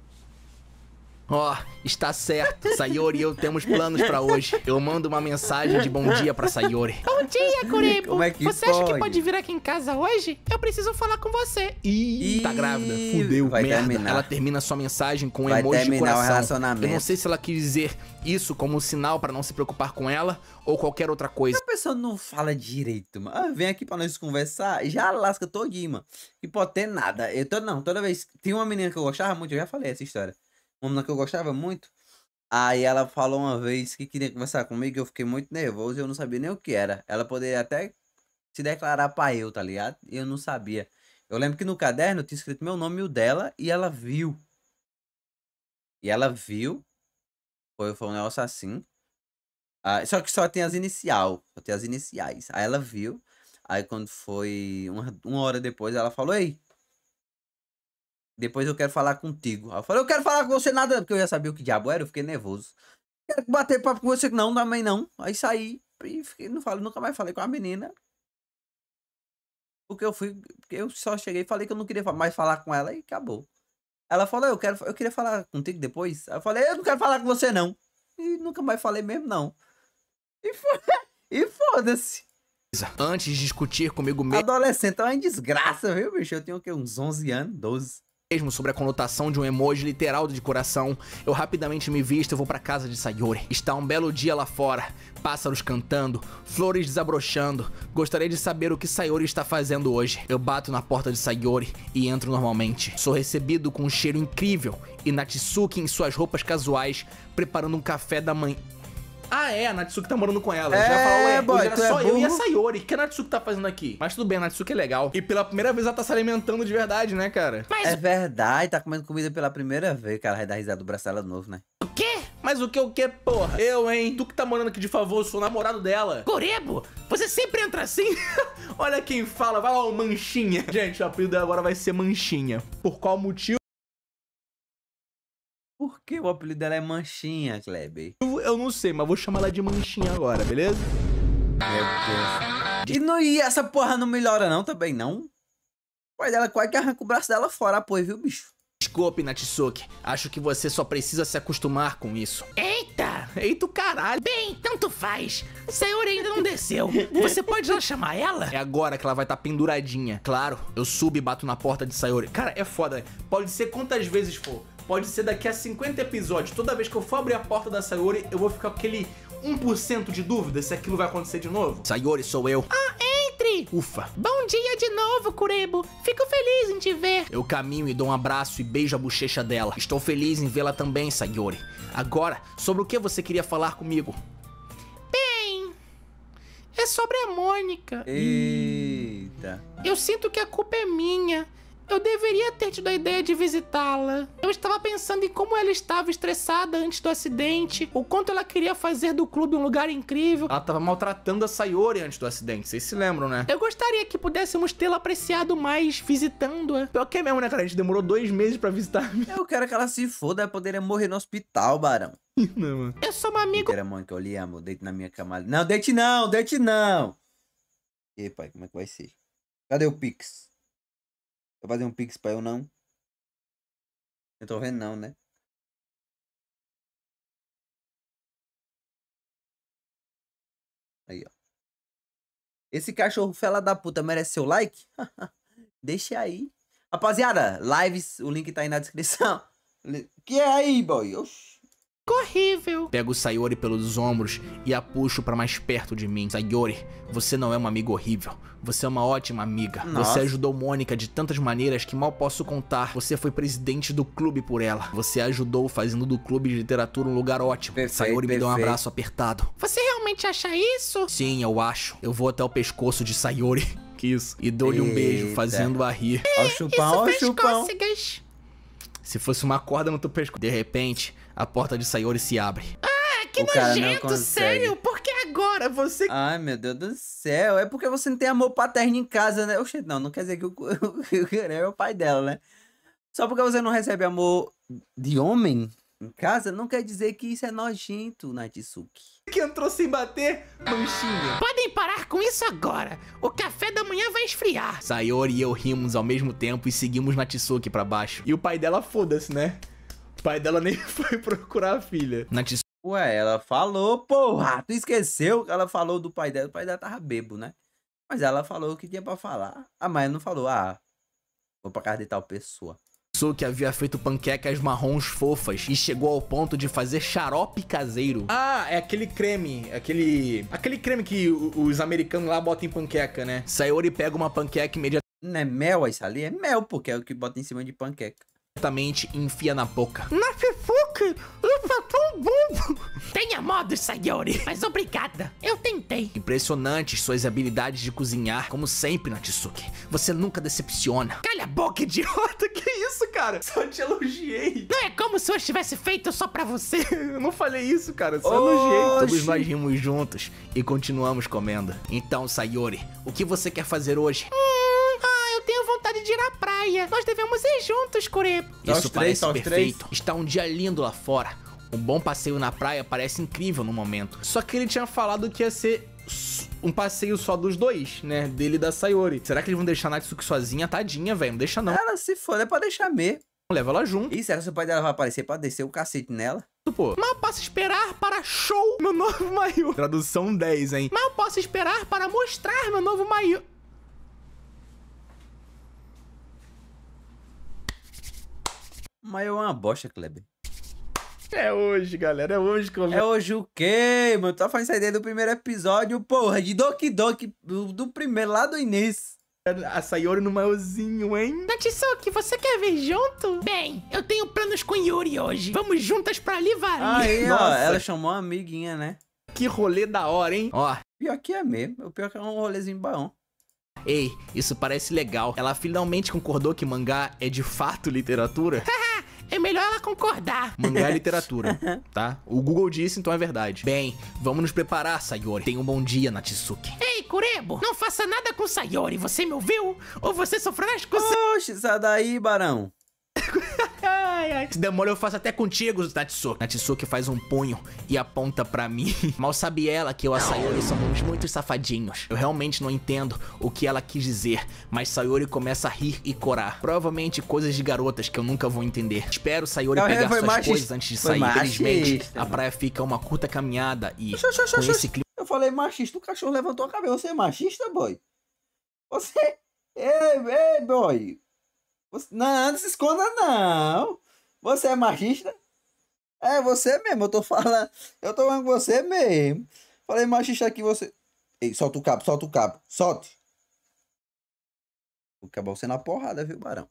Ó, oh, está certo. Sayori e eu temos planos pra hoje. Eu mando uma mensagem de bom dia pra Sayori. Bom dia, Kurebo. Como é que você acha que pode? pode vir aqui em casa hoje? Eu preciso falar com você. Ih, tá grávida. Fudeu, vai merda. terminar. Ela termina sua mensagem com um Vai emoji de terminar o coração. relacionamento. Eu não sei se ela quis dizer isso como um sinal pra não se preocupar com ela ou qualquer outra coisa. A pessoa não fala direito, mano. Ah, vem aqui pra nós conversar, já lasca todinho, mano. E pode ter nada. Eu tô, não, toda vez... Tem uma menina que eu gostava muito, eu já falei essa história. Uma menina que eu gostava muito. Aí ela falou uma vez que queria conversar comigo, eu fiquei muito nervoso e eu não sabia nem o que era. Ela poderia até se declarar pra eu, tá ligado? E eu não sabia. Eu lembro que no caderno eu tinha escrito meu nome e o dela e ela viu. E ela viu. Foi, foi um negócio assim. Ah, só que só tem as inicial, só tem as iniciais. Aí ela viu. Aí quando foi uma, uma hora depois ela falou, ei, depois eu quero falar contigo. Aí eu falei, eu quero falar com você nada, porque eu já sabia o que diabo era, eu fiquei nervoso. Quero bater papo com você, não, também não. Aí saí e fiquei, não falo, nunca mais falei com a menina. Porque eu fui, porque eu só cheguei e falei que eu não queria mais falar com ela e acabou. Ela falou, eu quero, eu queria falar contigo depois. Aí eu falei, eu não quero falar com você não. E nunca mais falei mesmo não. E foda- e foda-se. Antes de discutir comigo mesmo Adolescente é uma desgraça, viu, bicho? Eu tenho o quê? Uns onze anos, doze. sobre a conotação de um emoji literal de coração, eu rapidamente me visto e vou pra casa de Sayori. Está um belo dia lá fora, pássaros cantando, flores desabrochando. Gostaria de saber o que Sayori está fazendo hoje. Eu bato na porta de Sayori e entro normalmente. Sou recebido com um cheiro incrível e Natsuki em suas roupas casuais, preparando um café da manhã. Ah, é, a Natsuki tá morando com ela. É, Já falou, ué, boy, hoje era tu é só eu e a burro. Sayori. O que a Natsuki tá fazendo aqui? Mas tudo bem, a Natsuki é legal. E pela primeira vez ela tá se alimentando de verdade, né, cara? Mas É verdade, tá comendo comida pela primeira vez, cara. Vai dar risada do braço dela novo, né? o quê? Mas o que o que, porra? Eu, hein? Tu que tá morando aqui de favor, sou o namorado dela. Kurebo, você sempre entra assim? Olha quem fala, vai lá, o Manchinha. Gente, o apelido dela agora vai ser Manchinha. Por qual motivo? Por que o apelido dela é Manchinha, Kleber? Eu não sei, mas vou chamar ela de Manchinha agora, beleza? Meu Deus. E, não, e essa porra não melhora não, também não? O pai dela quase que arranca o braço dela fora, apoio, viu, bicho? Desculpe, Natsuki. Acho que você só precisa se acostumar com isso. Eita! Eita, o caralho. Bem, tanto faz. A Sayori ainda não desceu. Você pode lá chamar ela? É agora que ela vai estar penduradinha. Claro, eu subo e bato na porta de Sayori. Cara, é foda. Pode ser quantas vezes for. Pode ser daqui a cinquenta episódios. Toda vez que eu for abrir a porta da Sayori, eu vou ficar com aquele um por cento de dúvida se aquilo vai acontecer de novo. Sayori, sou eu. Ah, entre! Ufa. Bom dia de novo, Kurebo. Fico feliz em te ver. Eu caminho e dou um abraço e beijo a bochecha dela. Estou feliz em vê-la também, Sayori. Agora, sobre o que você queria falar comigo? Bem, é sobre a Mônica. Eita. Eu sinto que a culpa é minha. Eu deveria ter tido a ideia de visitá-la. Eu estava pensando em como ela estava estressada antes do acidente, o quanto ela queria fazer do clube um lugar incrível. Ela tava maltratando a Sayori antes do acidente, vocês se lembram, né? Eu gostaria que pudéssemos tê-la apreciado mais visitando-a. Pior que é mesmo, né, cara? A gente demorou dois meses pra visitar. Eu quero que ela se foda, ela poderia morrer no hospital, Barão. Não, mano. Eu sou uma amiga. Era mãe que eu lhe amo, deite na minha cama. Não, deite não, deite não. E aí, pai, como é que vai ser? Cadê o Pix? Vai fazer um Pix pra eu não? Eu tô vendo não, né? Aí, ó. Esse cachorro fela da puta merece seu like? Deixa aí. Rapaziada, lives, o link tá aí na descrição. Que é aí, boy? Oxi. Horrível. Pego Sayori pelos ombros e a puxo pra mais perto de mim. Sayori, você não é uma amiga horrível. Você é uma ótima amiga. Nossa. Você ajudou Mônica de tantas maneiras que mal posso contar. Você foi presidente do clube por ela. Você ajudou fazendo do clube de literatura um lugar ótimo. Perfeito, Sayori me deu um perfeito. abraço apertado. Você realmente acha isso? Sim, eu acho. Eu vou até o pescoço de Sayori. Que isso? E dou-lhe um beijo, Eita. fazendo-a rir. Ó o chupão, ó o Isso fez chupão. cócegas. Se fosse uma corda no teu pescoço. De repente, a porta de Sayori se abre. Que O cara não nojento, consegue. sério? Por que agora você... Ai, meu Deus do céu. É porque você não tem amor paterno em casa, né? Oxe, não, não quer dizer que o Kurebo é o pai dela, né? Só porque você não recebe amor de homem em casa, não quer dizer que isso é nojento, Natsuki. Que entrou sem bater, não xinga. Podem parar com isso agora. O café da manhã vai esfriar. Sayori e eu rimos ao mesmo tempo e seguimos Natsuki pra baixo. E o pai dela, foda-se, né? O pai dela nem foi procurar a filha. Natsuki Ué, ela falou, porra, tu esqueceu que ela falou do pai dela, o pai dela tava bebo, né? Mas ela falou o que tinha pra falar. A mãe não falou, ah, vou pra casa de tal pessoa. havia feito panquecas marrons fofas e chegou ao ponto de fazer xarope caseiro. Ah, é aquele creme, aquele... Aquele creme que o- os americanos lá botam em panqueca, né? Sayori pega uma panqueca imediatamente. Não é mel isso ali? É mel, porque é o que bota em cima de panqueca. Imediatamente enfia na boca. Natsuki, isso é tão bom. Tenha modo, Sayori. Mas obrigada. Eu tentei. Impressionantes suas habilidades de cozinhar, como sempre, Natsuki. Você nunca decepciona. Cala a boca, idiota. Que isso, cara? Só te elogiei. Não é como se eu tivesse feito só pra você. Eu não falei isso, cara. Só Oxi. elogiei. Todos nós rimos juntos e continuamos comendo. Então, Sayori, o que você quer fazer hoje? Hum, ah, eu tenho vontade de ir à praia. Nós devemos ir juntos, Kurebo. Só os Isso três, parece só os perfeito. três. Está um dia lindo lá fora. Um bom passeio na praia parece incrível no momento. Só que ele tinha falado que ia ser s- um passeio só dos dois, né? Dele e da Sayori. Será que eles vão deixar a Natsuki sozinha? Tadinha, velho. Não deixa não. Ela se for, é pra deixar mesmo. Leva ela junto, E será que o pai dela vai aparecer pra descer o cacete nela? pô. Mal posso esperar para show Meu novo maiô. Tradução dez, hein? Mal posso esperar para mostrar meu novo maiô. Mas é uma bosta, Kleber. É hoje, galera. É hoje que eu... É hoje o quê, mano? Tá fazendo sair do primeiro episódio, porra, de Doki Doki, do, do primeiro, lá do início. A Sayori no maiôzinho, hein? Natsuki, você quer vir junto? Bem, eu tenho planos com Yuri hoje. Vamos juntas pra Livari. Aí, ó, Nossa. ela chamou uma amiguinha, né? Que rolê da hora, hein? Ó, Pior que é mesmo, o pior que é um rolezinho bom. ei, isso parece legal. Ela finalmente concordou que mangá é de fato literatura? É melhor ela concordar. Mangá é literatura, tá? O Google disse, então é verdade. Bem, vamos nos preparar, Sayori. Tenha um bom dia, Natsuki. Ei, Kurebo, não faça nada com Sayori, você me ouviu? Ou você sofrerá as consequências. Oxe, sai daí, barão. Ai, ai. Se demora eu faço até contigo, Natsuki. Natsuki faz um punho e aponta pra mim. Mal sabe ela que eu e a Sayori somos muito safadinhos. Eu realmente não entendo o que ela quis dizer, mas Sayori começa a rir e corar. Provavelmente coisas de garotas que eu nunca vou entender. Espero Sayori Não, pegar foi suas machista. coisas antes de Foi sair. Felizmente, machista, a praia fica uma curta caminhada e Oxe, oxe, oxe, com oxe. esse clima Eu falei machista, o cachorro levantou a cabeça. Você é machista, boy? Você... Ei, ei, boy. Você... Não, não se esconda, não. Você é machista? É, você mesmo, eu tô falando. Eu tô falando com você mesmo. Falei machista aqui, você... Ei, solta o cabo, solta o cabo. Solte. Vou acabar você na porrada, viu, barão?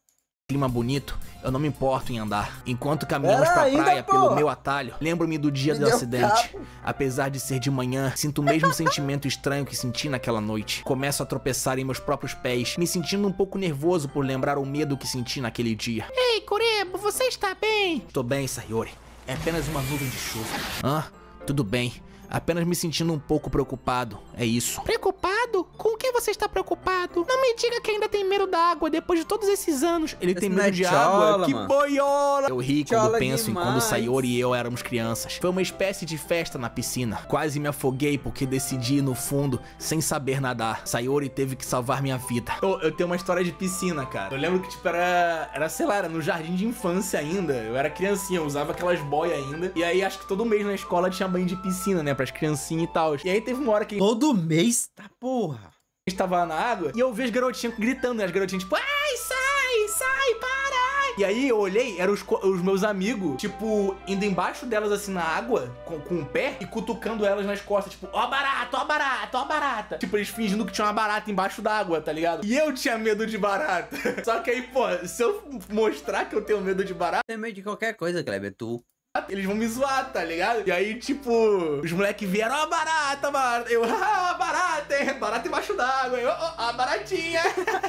Clima bonito, eu não me importo em andar. Enquanto caminhamos Era pra ainda, praia porra. pelo meu atalho, lembro-me do dia Me do deu acidente. cabo. Apesar de ser de manhã, sinto o mesmo sentimento estranho que senti naquela noite. Começo a tropeçar em meus próprios pés, me sentindo um pouco nervoso por lembrar o medo que senti naquele dia. Ei, Kurebo, você está bem? Tô bem, Sayori. É apenas uma nuvem de chuva. Hã? Tudo bem. Apenas me sentindo um pouco preocupado. É isso. Preocupado? Com o que você está preocupado? Não me diga que ainda tem medo da água depois de todos esses anos. Ele Esse tem não medo é de chola, água. Que mano. boiola! Eu ri quando Chola penso em quando demais. Sayori e eu éramos crianças. Foi uma espécie de festa na piscina. Quase me afoguei porque decidi ir no fundo sem saber nadar. Sayori teve que salvar minha vida. Eu, eu tenho uma história de piscina, cara. Eu lembro que, tipo, era, era, sei lá, era no jardim de infância ainda. Eu era criancinha, eu usava aquelas boias ainda. E aí, acho que todo mês na escola tinha banho de piscina, né, pras criancinhas e tal. E aí teve uma hora que Todo mês? Tá porra. a gente tava na água e eu vi as garotinhas gritando, né? As garotinhas tipo, ai, sai, sai, para! E aí eu olhei, eram os, co- os meus amigos, tipo, indo embaixo delas assim na água, com, com o pé, e cutucando elas nas costas, tipo, ó barata, ó barata, ó barata. Tipo, eles fingindo que tinha uma barata embaixo d'água, tá ligado? E eu tinha medo de barata. Só que aí, pô, se eu mostrar que eu tenho medo de barata, Tem medo de qualquer coisa, Kleber. Tu. eles vão me zoar, tá ligado? E aí, tipo, os moleques vieram, ó, barata, barata. Eu, ah, barata, é, barata embaixo d'água. Eu, ó, a baratinha.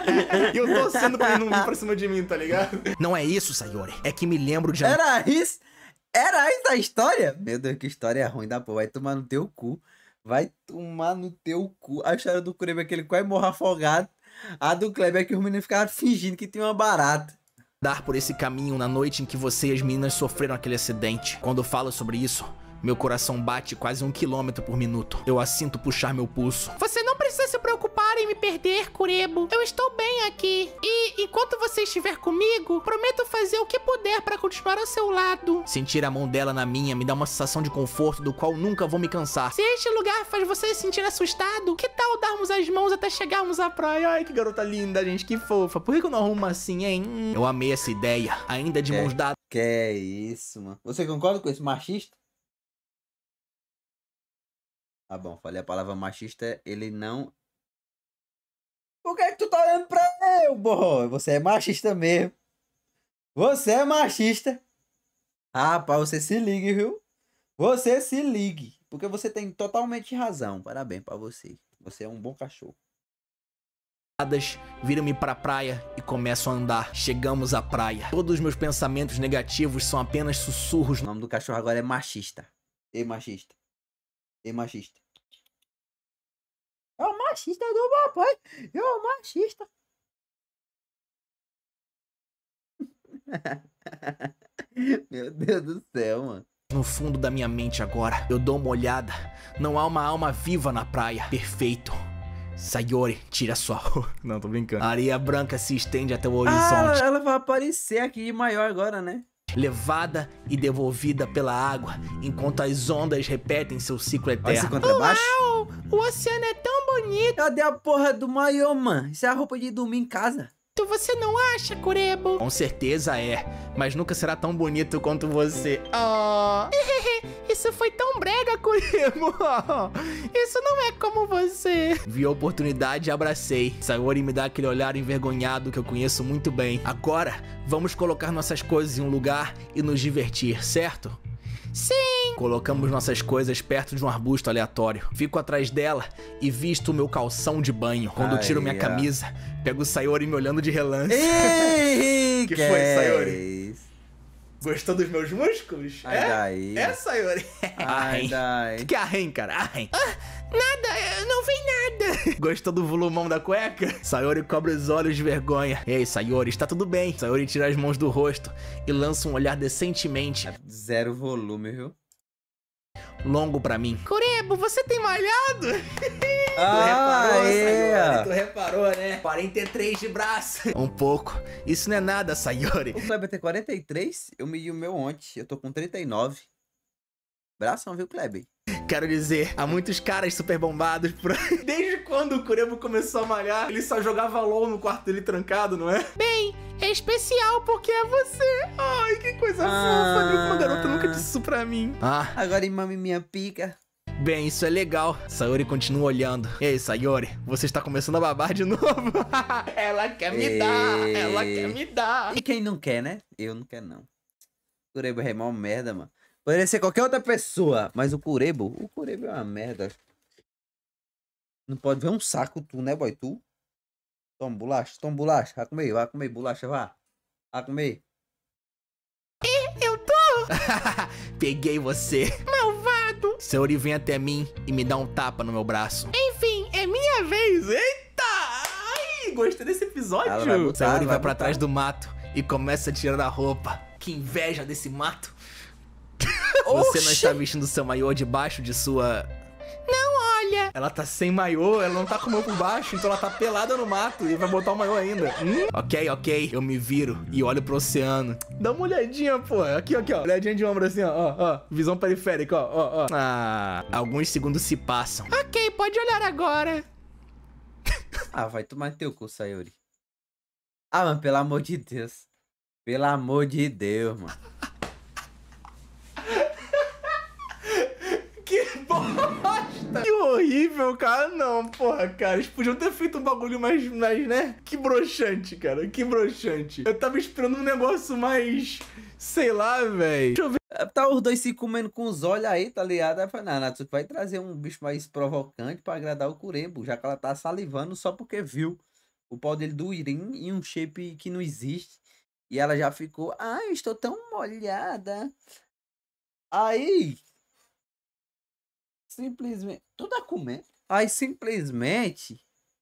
E eu torcendo pra eles não vir pra cima de mim, tá ligado? Não é isso, Sayori. É que me lembro de... Era isso? Era isso a história? Meu Deus, que história ruim da porra. Vai tomar no teu cu. Vai tomar no teu cu. A história do Kleber é que ele quase morre afogado. A do Kleber é que os meninos ficaram fingindo que tinha uma barata. Dar por esse caminho na noite em que você e as meninas sofreram aquele acidente. Quando eu falo sobre isso, meu coração bate quase um quilômetro por minuto. Eu a sinto puxar meu pulso. Você não precisa se preocupar em me perder, Kurebo. Eu estou bem aqui. E enquanto você estiver comigo, prometo fazer o que puder para continuar ao seu lado. Sentir a mão dela na minha me dá uma sensação de conforto do qual nunca vou me cansar. Se este lugar faz você se sentir assustado, que tal darmos as mãos até chegarmos à praia? Ai, que garota linda, gente, que fofa. Por que eu não arrumo assim, hein? Hum. Eu amei essa ideia, ainda de É. mãos dadas. Que é isso, mano. Você concorda com esse machista? Tá bom, falei a palavra machista, ele não... Por que é que tu tá olhando pra eu, boy? Você é machista mesmo. Você é machista. Rapaz, você se ligue, viu? Você se ligue. Porque você tem totalmente razão. Parabéns pra você. Você é um bom cachorro. Viram-me pra praia e começam a andar. Chegamos à praia. Todos os meus pensamentos negativos são apenas sussurros. O nome do cachorro agora é machista. Ei, machista. Ei, machista. É o machista do papai. É o machista. Meu Deus do céu, mano. No fundo da minha mente agora, eu dou uma olhada. Não há uma alma viva na praia. Perfeito. Sayori, tira sua roupa. Não, tô brincando. A areia branca se estende até o horizonte. Ah, ela vai aparecer aqui de maior agora, né? Levada e devolvida pela água, enquanto as ondas repetem seu ciclo Olha esse eterno. contrabaixo. Uau, o oceano é tão bonito. Cadê a porra do maiô, mano? Isso é a roupa de dormir em casa. Você não acha, Kurebo? Com certeza é, mas nunca será tão bonito quanto você. Oh, isso foi tão brega, Kurebo. Isso não é como você. Vi a oportunidade e abracei. Sayori me dá aquele olhar envergonhado que eu conheço muito bem. Agora, vamos colocar nossas coisas em um lugar e nos divertir, certo? Sim. Colocamos nossas coisas perto de um arbusto aleatório. Fico atrás dela e visto o meu calção de banho. Quando Ai, tiro minha ai. camisa, pego o Sayori me olhando de relance. Ei, Que que foi, é Sayori? isso? Gostou dos meus músculos? Ai, é? daí. É, Sayori? Ai, Arrem. daí. Que arrem, cara? Arrem. Nada, eu não vi nada. Gostou do volumão da cueca? Sayori cobre os olhos de vergonha. Ei, Sayori, está tudo bem. Sayori tira as mãos do rosto e lança um olhar decentemente Zero volume, viu? longo pra mim. Kurebo, você tem malhado? Ah, é. Tu reparou, né? quarenta e três de braço. Um pouco. Isso não é nada, Sayori. O Kleber tem quarenta e três, eu medi o meu ontem. Eu tô com trinta e nove. Bração, viu, Kleber? Quero dizer, há muitos caras super bombados por aí. Desde quando o Kurebo começou a malhar, ele só jogava LOL no quarto dele trancado, não é? Bem, é especial porque é você. Ai, que coisa Ah. fofa. Uma garota nunca disse isso pra mim. Ah, Agora mame minha pica. Bem, isso é legal. Sayori continua olhando. E aí, Sayori, você está começando a babar de novo? Ela quer me E... dar, ela quer me dar. E quem não quer, né? Eu não quero, não. Kurebo é uma merda, mano. Poderia ser qualquer outra pessoa, mas o Kurebo, o Kurebo é uma merda. Não pode ver um saco tu, né, boy? Tu? Toma bolacha, toma bolacha. Vai comer, vai comer bolacha, vá. Vai comer. Eu tô Peguei você. malvado. Sayori vem até mim e me dá um tapa no meu braço. Enfim, é minha vez. Eita! Ai, gostei desse episódio. Ela vai botar, Sayori vai vai pra botar. trás do mato e começa a tirar a roupa. Que inveja desse mato. Você não está vestindo seu maiô debaixo de sua... Olha, Ela tá sem maiô, ela não tá com o maiô por baixo, então ela tá pelada no mato e vai botar o maiô ainda. Hum? Ok, ok. Eu me viro e olho pro oceano. Dá uma olhadinha, pô. Aqui, aqui, ó. Olhadinha de ombro assim, ó. Ó, ó. Visão periférica, ó, ó, ó. Ah, alguns segundos se passam. ok, pode olhar agora. Ah, vai tomar teu cu, Sayori. Ah, mano, pelo amor de Deus. Pelo amor de Deus, mano. Que bosta! Que horrível, cara. Não, porra, cara. Eles podiam ter feito um bagulho mais, mais, né? Que broxante, cara. Que broxante. Eu tava esperando um negócio mais... Sei lá, velho. Deixa eu ver. Tá os dois se comendo com os olhos aí, tá ligado? Aí eu falei, não, Natsuki vai trazer um bicho mais provocante pra agradar o Kurebo, já que ela tá salivando só porque viu o pau dele do Irin em um shape que não existe. E ela já ficou, ai, eu estou tão molhada. Aí... Simplesmente... Tu tá comendo? Aí simplesmente...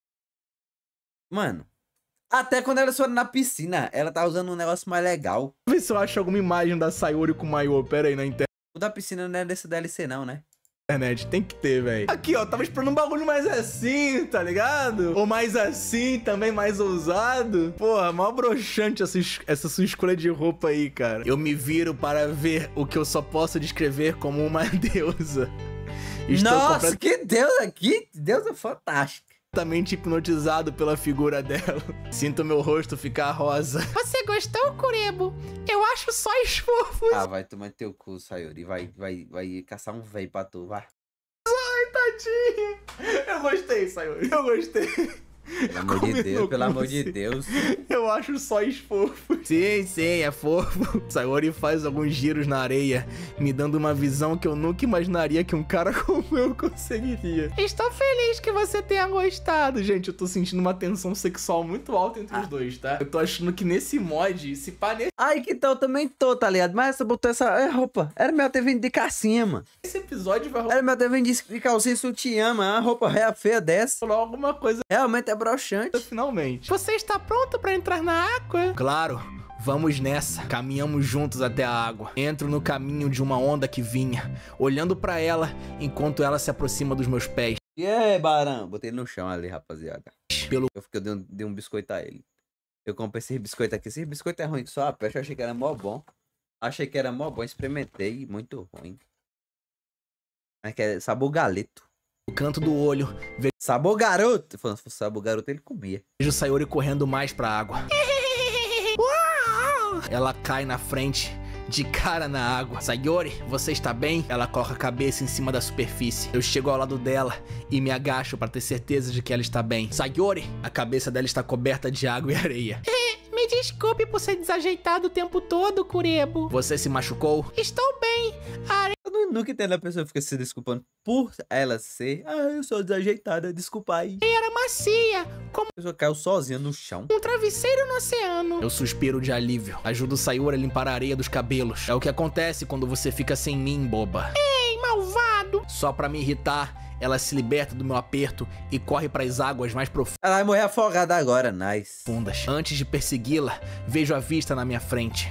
Mano... Até quando elas foram na piscina, ela tá usando um negócio mais legal. ver se eu acho alguma imagem da Sayori com o maiô. Pera aí, na internet. O da piscina não é desse D L C não, né? Tem que ter, velho. Aqui, ó. Tava esperando um bagulho mais assim, tá ligado? Ou mais assim, também mais ousado. Porra, mó broxante essa, es- essa sua escolha de roupa aí, cara. Eu me viro para ver o que eu só posso descrever como uma deusa. Estou Nossa, que deusa, que deusa fantástica. completamente hipnotizado pela figura dela. Sinto meu rosto ficar rosa. Você gostou, Kurebo? Eu acho só fofos. Ah, vai tomar teu cu, Sayori. Vai, vai, vai caçar um véi pra tu, vai. Tadinha. Eu gostei, Sayori. Eu gostei. Pelo amor de Deus, pelo amor de Deus. Eu acho só fofo. Sim, sim, é fofo. Sayori faz alguns giros na areia, me dando uma visão que eu nunca imaginaria que um cara como eu conseguiria. Estou feliz que você tenha gostado. Gente, eu tô sentindo uma tensão sexual muito alta entre os dois, tá? Eu tô achando que nesse mod, se pá nesse Ai, que tal, eu também tô, tá ligado? Mas essa botou essa é, roupa. Era melhor ter vindo de calcinha, mano. episódio vai rolar Era melhor ter vindo de calcinha e sutiã, mano. Uma roupa reia feia dessa. alguma coisa Realmente é broxante. finalmente. Você está pronto para entrar na água? Claro, vamos nessa. Caminhamos juntos até a água. Entro no caminho de uma onda que vinha, olhando pra ela enquanto ela se aproxima dos meus pés. E aí, Barão? Botei ele no chão ali, rapaziada. Pelo- Eu fiquei, eu dei um, dei um biscoito a ele. Eu comprei esse biscoito aqui. Esse biscoito é ruim que só a peste. Eu achei que era mó bom. Achei que era mó bom. Experimentei. Muito ruim. Mas que é sabor galeto. No canto do olho, Sabor garoto. Falando se fosse sabor garoto, ele comia. vejo Sayori correndo mais pra água. Uau! Ela cai na frente, de cara na água. Sayori, você está bem? Ela coloca a cabeça em cima da superfície. Eu chego ao lado dela e me agacho para ter certeza de que ela está bem. Sayori, a cabeça dela está coberta de água e areia. Me desculpe por ser desajeitado o tempo todo, Kurebo. Você se machucou? Estou bem. A areia Eu nu- nunca entendo a pessoa que fica se desculpando por ela ser. Ah, eu sou desajeitada, desculpa aí. era macia, como A pessoa caiu sozinha no chão. um travesseiro no oceano. Eu suspiro de alívio. Ajudo Sayori a limpar a areia dos cabelos. É o que acontece quando você fica sem mim, boba. Ei, malvado. Só pra me irritar, ela se liberta do meu aperto e corre pras águas mais Ela vai morrer afogada agora, nice. profundas. Antes de persegui-la, vejo a vista na minha frente.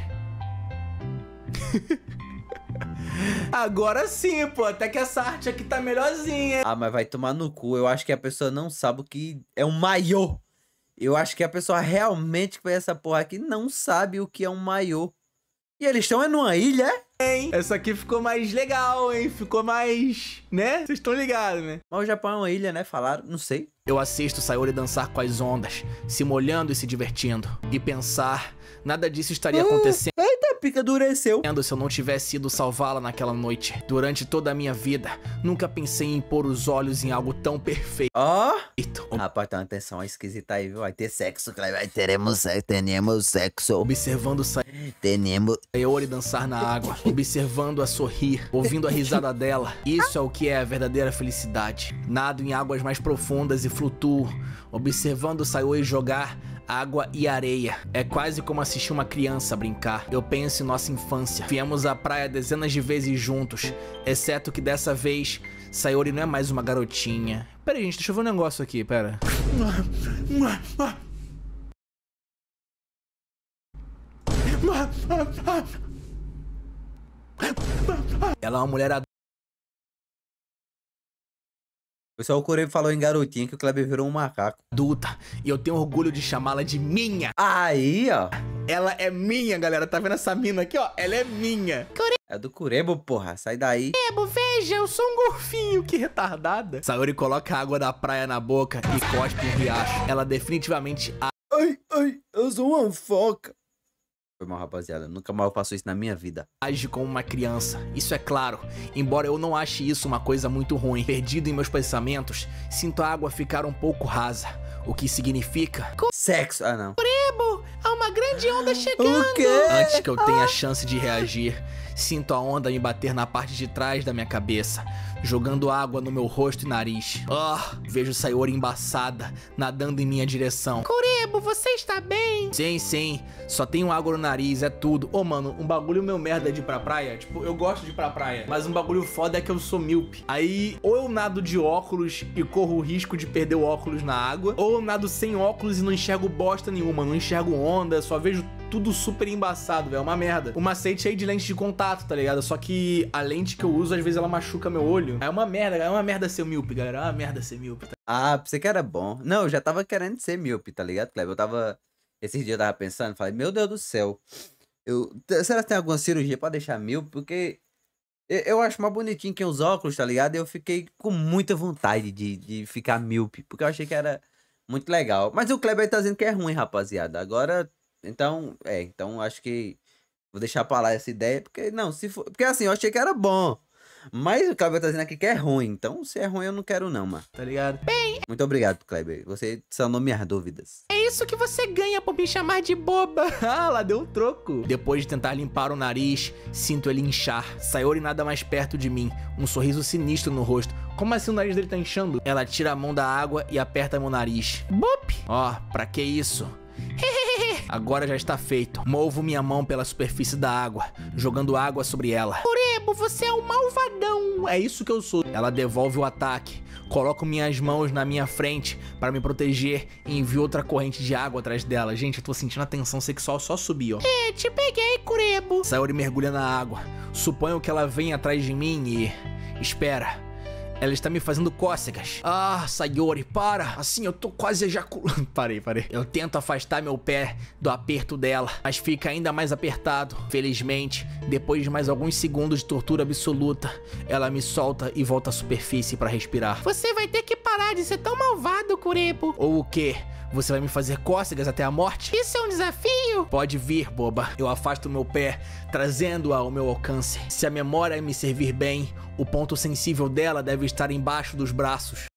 Agora sim, pô. Até que essa arte aqui tá melhorzinha. Ah, mas vai tomar no cu. Eu acho que a pessoa não sabe o que é um maiô. Eu acho que a pessoa realmente que fez essa porra aqui não sabe o que é um maiô. E eles estão numa ilha, é? Essa aqui ficou mais legal, hein? Ficou mais... né? Vocês estão ligados, né? Mas o Japão é uma ilha, né? Falaram, não sei. Eu assisto Sayori dançar com as ondas, se molhando e se divertindo. E pensar, nada disso estaria acontecendo Ai, Eita, a pica endureceu. Se eu não tivesse ido salvá-la naquela noite. Durante toda a minha vida, nunca pensei em pôr os olhos em algo tão perfeito. Ó. Oh. Rapaz, tem uma atenção esquisita aí, viu? Vai ter sexo, Kleber. Teremos sexo. Teremos sexo. Observando o Tenemos. Sayori dançar na água. Observando-a sorrir. Ouvindo a risada dela. Isso é o que é a verdadeira felicidade. Nado em águas mais profundas e flutuo. Observando Sayori jogar água e areia. É quase como assistir uma criança brincar. Eu penso em nossa infância. Viemos à praia dezenas de vezes juntos. Exceto que dessa vez, Sayori não é mais uma garotinha. Pera aí, gente, deixa eu ver um negócio aqui, pera. Ela é uma mulher adulta. O pessoal, o Kurepo falou em garotinha que o Kleber virou um macaco. Adulta, e eu tenho orgulho de chamá-la de minha. Aí, ó. Ela é minha, galera. Tá vendo essa mina aqui, ó? Ela é minha. É do Kurepo, porra. Sai daí. Kurepo, veja, eu sou um golfinho. Que retardada. Sayori coloca a água da praia na boca e cospe um riacho. Ela definitivamente... Ai, ai, eu sou uma foca. Foi mal, rapaziada. Nunca mais eu faço isso na minha vida. Age como uma criança, isso é claro. Embora eu não ache isso uma coisa muito ruim. Perdido em meus pensamentos, sinto a água ficar um pouco rasa. O que significa... Sexo. Ah, não. Kurepo, há uma grande onda chegando. O quê? Antes que eu tenha a chance de reagir, sinto a onda me bater na parte de trás da minha cabeça, jogando água no meu rosto e nariz. Oh, vejo Sayori embaçada, nadando em minha direção. Kurepo, você está bem? Sim, sim. Só tenho água no nariz, é tudo. Ô, oh, mano, um bagulho meu merda de ir pra praia. Tipo, eu gosto de ir pra praia, mas um bagulho foda é que eu sou míope. Aí, ou eu nado de óculos e corro o risco de perder o óculos na água, ou eu nado sem óculos e não enxergo bosta nenhuma. Não enxergo onda, só vejo tudo super embaçado, velho. É uma merda. O macete aí de lente de contato, tá ligado? Só que a lente que eu uso, às vezes, ela machuca meu olho. É uma merda, é uma merda ser míope, galera. É uma merda ser míope. Tá? Ah, pensei que era bom. Não, eu já tava querendo ser míope, tá ligado, Kleber? Eu tava... Esses dias eu tava pensando, falei, meu Deus do céu. Eu... Será que tem alguma cirurgia pra deixar míope? Porque... Eu, eu acho mais bonitinho que os óculos, tá ligado? E eu fiquei com muita vontade de, de ficar míope. Porque eu achei que era muito legal. Mas o Kleber tá dizendo que é ruim, rapaziada. Agora... Então, é, então acho que vou deixar pra lá essa ideia, porque não, se for, porque assim, eu achei que era bom, mas o Kleber tá dizendo aqui que é ruim, então se é ruim eu não quero não, mano. Tá ligado? Bem... Muito obrigado, Kleber, você sanou minhas dúvidas. É isso que você ganha por me chamar de boba. Ah, ela deu um troco. Depois de tentar limpar o nariz, sinto ele inchar. Sayori nada mais perto de mim, um sorriso sinistro no rosto. Como assim o nariz dele tá inchando? Ela tira a mão da água e aperta meu nariz. Bop! Ó, oh, pra que isso? Agora já está feito. Movo minha mão pela superfície da água, jogando água sobre ela. Kurepo, você é um malvadão. É isso que eu sou. Ela devolve o ataque. Coloco minhas mãos na minha frente para me proteger e envio outra corrente de água atrás dela. Gente, eu tô sentindo a tensão sexual só subir, ó. É, te peguei, Kurepo. Sayori mergulha na água. Suponho que ela vem atrás de mim e... Espera. Ela está me fazendo cócegas. Ah, Sayori, para. Assim, eu tô quase ejaculando. Parei, parei. Eu tento afastar meu pé do aperto dela, mas fica ainda mais apertado. Felizmente, depois de mais alguns segundos de tortura absoluta, ela me solta e volta à superfície para respirar. Você vai ter que parar de ser tão malvado, Kurepo. Ou o quê? Você vai me fazer cócegas até a morte? Isso é um desafio? Pode vir, boba. Eu afasto meu pé, trazendo-a ao meu alcance. Se a memória me servir bem, o ponto sensível dela deve estar embaixo dos braços.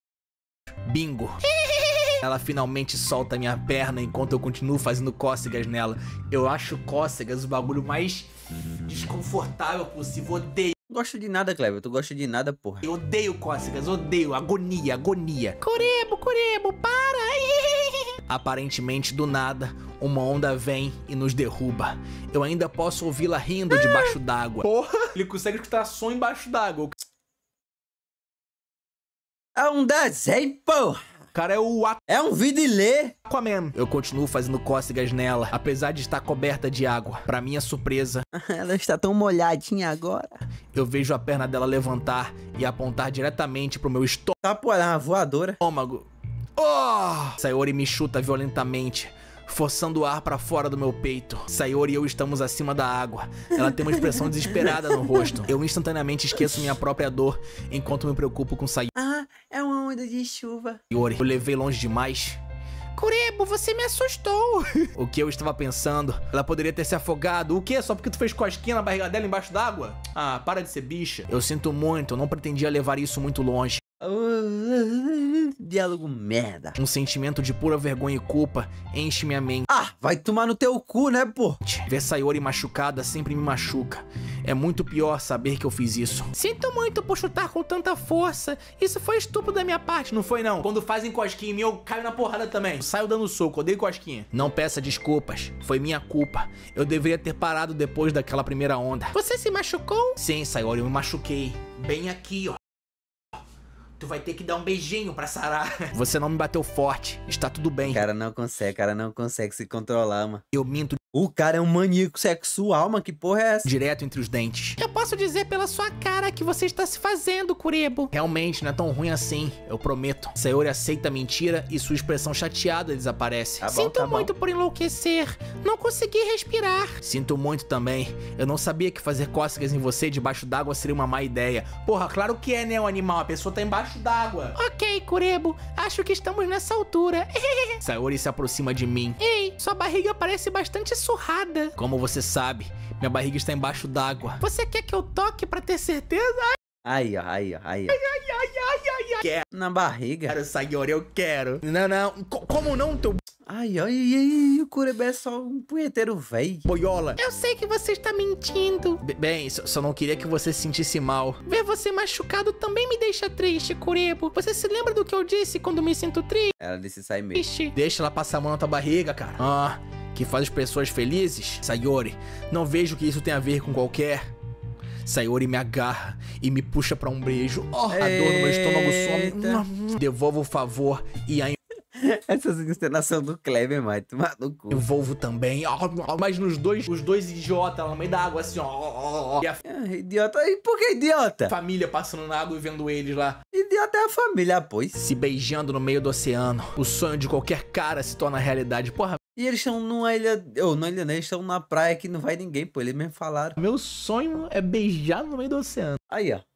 Bingo. Ela finalmente solta minha perna enquanto eu continuo fazendo cócegas nela. Eu acho cócegas o bagulho mais desconfortável possível. Odeio. Não gosto de nada, Kleber. Tu gosta de nada, porra. Eu odeio cócegas, odeio. Agonia, agonia. Kurepo, Kurepo, para. Aparentemente, do nada, uma onda vem e nos derruba. Eu ainda posso ouvi-la rindo debaixo d'água. Porra, ele consegue escutar som embaixo d'água. É um desenho, porra. O cara é o É um vídeo ler. Aquaman. Eu continuo fazendo cócegas nela, apesar de estar coberta de água. Pra minha surpresa, ela está tão molhadinha agora. Eu vejo a perna dela levantar e apontar diretamente pro meu estômago. Tá, pô, ela é uma voadora. Oh! Sayori me chuta violentamente, forçando o ar pra fora do meu peito. Sayori e eu estamos acima da água. Ela tem uma expressão desesperada no rosto. Eu instantaneamente esqueço minha própria dor enquanto me preocupo com Sayori. Ah, é uma onda de chuva. Eu levei longe demais. Kurebo, você me assustou. O que eu estava pensando? Ela poderia ter se afogado. O quê? Só porque tu fez cosquinha na barriga dela embaixo d'água? Ah, para de ser bicha. Eu sinto muito, eu não pretendia levar isso muito longe. Diálogo merda. Um sentimento de pura vergonha e culpa enche minha mente. Ah, vai tomar no teu cu, né, pô? Ver Sayori machucada sempre me machuca. É muito pior saber que eu fiz isso. Sinto muito por chutar com tanta força. Isso foi estúpido da minha parte. Não foi não. Quando fazem cosquinha em mim, eu caio na porrada também. Saio dando soco, odeio cosquinha. Não peça desculpas. Foi minha culpa. Eu deveria ter parado depois daquela primeira onda. Você se machucou? Sim, Sayori, eu me machuquei. Bem aqui, ó. Tu vai ter que dar um beijinho pra sarar. Você não me bateu forte. Está tudo bem. O cara não consegue, o cara não consegue se controlar, mano. Eu minto O cara é um maníaco sexual, mano. Que porra é essa? direto entre os dentes. Eu posso dizer pela sua cara que você está se fazendo, Kurebo. Realmente não é tão ruim assim, eu prometo. Sayori aceita a mentira e sua expressão chateada desaparece. Tá bom, Sinto tá bom. muito por enlouquecer. Não consegui respirar. Sinto muito também. Eu não sabia que fazer cócegas em você debaixo d'água seria uma má ideia. Porra, claro que é, né, o animal? A pessoa tá embaixo d'água. Ok, Kurebo. Acho que estamos nessa altura. Sayori se aproxima de mim. Ei, sua barriga parece bastante surrada. Como você sabe, minha barriga está embaixo d'água. Você quer que eu toque pra ter certeza? Aí, ó, aí, ó, aí, ó. Ai, ai, ai, ai, ai. Quero, Na barriga. Sayori, eu quero. Não, não. Co- como não, teu Ai, ai, ai, ai, o Kurebo é só um punheteiro véi. boiola? Eu sei que você está mentindo. B- Bem, só só não queria que você se sentisse mal. Ver você machucado também me deixa triste, Kurebo. Você se lembra do que eu disse quando me sinto Ela disse sai mesmo. triste? Deixa ela passar a mão na tua barriga, cara. Ah, que faz as pessoas felizes? Sayori, não vejo que isso tem a ver com qualquer... Sayori me agarra e me puxa pra um beijo. Oh, a dor no meu estômago some. Devolva o favor e a Essa encenação do Kleber, mano. Toma no cu. envolvo também. Oh, mas nos dois, os dois idiotas no meio da água, assim, ó. Oh, oh. E a Ah, idiota. E por que idiota? família passando na água e vendo eles lá Idiota é a família, pois. se beijando no meio do oceano. O sonho de qualquer cara se torna realidade. Porra, E eles estão numa ilha. Ou oh, numa ilha, né? Eles estão na praia que não vai ninguém, pô. Eles mesmo falaram. meu sonho é beijar no meio do oceano. Aí, ó.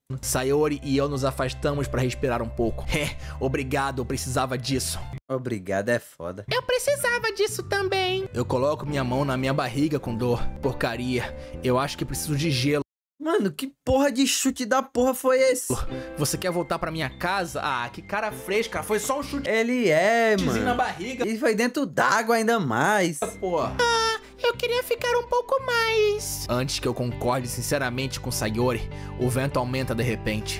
Sayori e eu nos afastamos pra respirar um pouco. É, obrigado, eu precisava disso. Obrigado, é foda. Eu precisava disso também. Eu coloco minha mão na minha barriga com dor. Porcaria, eu acho que preciso de gelo. Mano, que porra de chute da porra foi esse? Você quer voltar pra minha casa? Ah, que cara fresca, foi só um Ele é, chutezinho na mano. barriga. E foi dentro d'água ainda mais. Porra. Eu queria ficar um pouco mais. Antes que eu concorde sinceramente com Sayori, o vento aumenta de repente.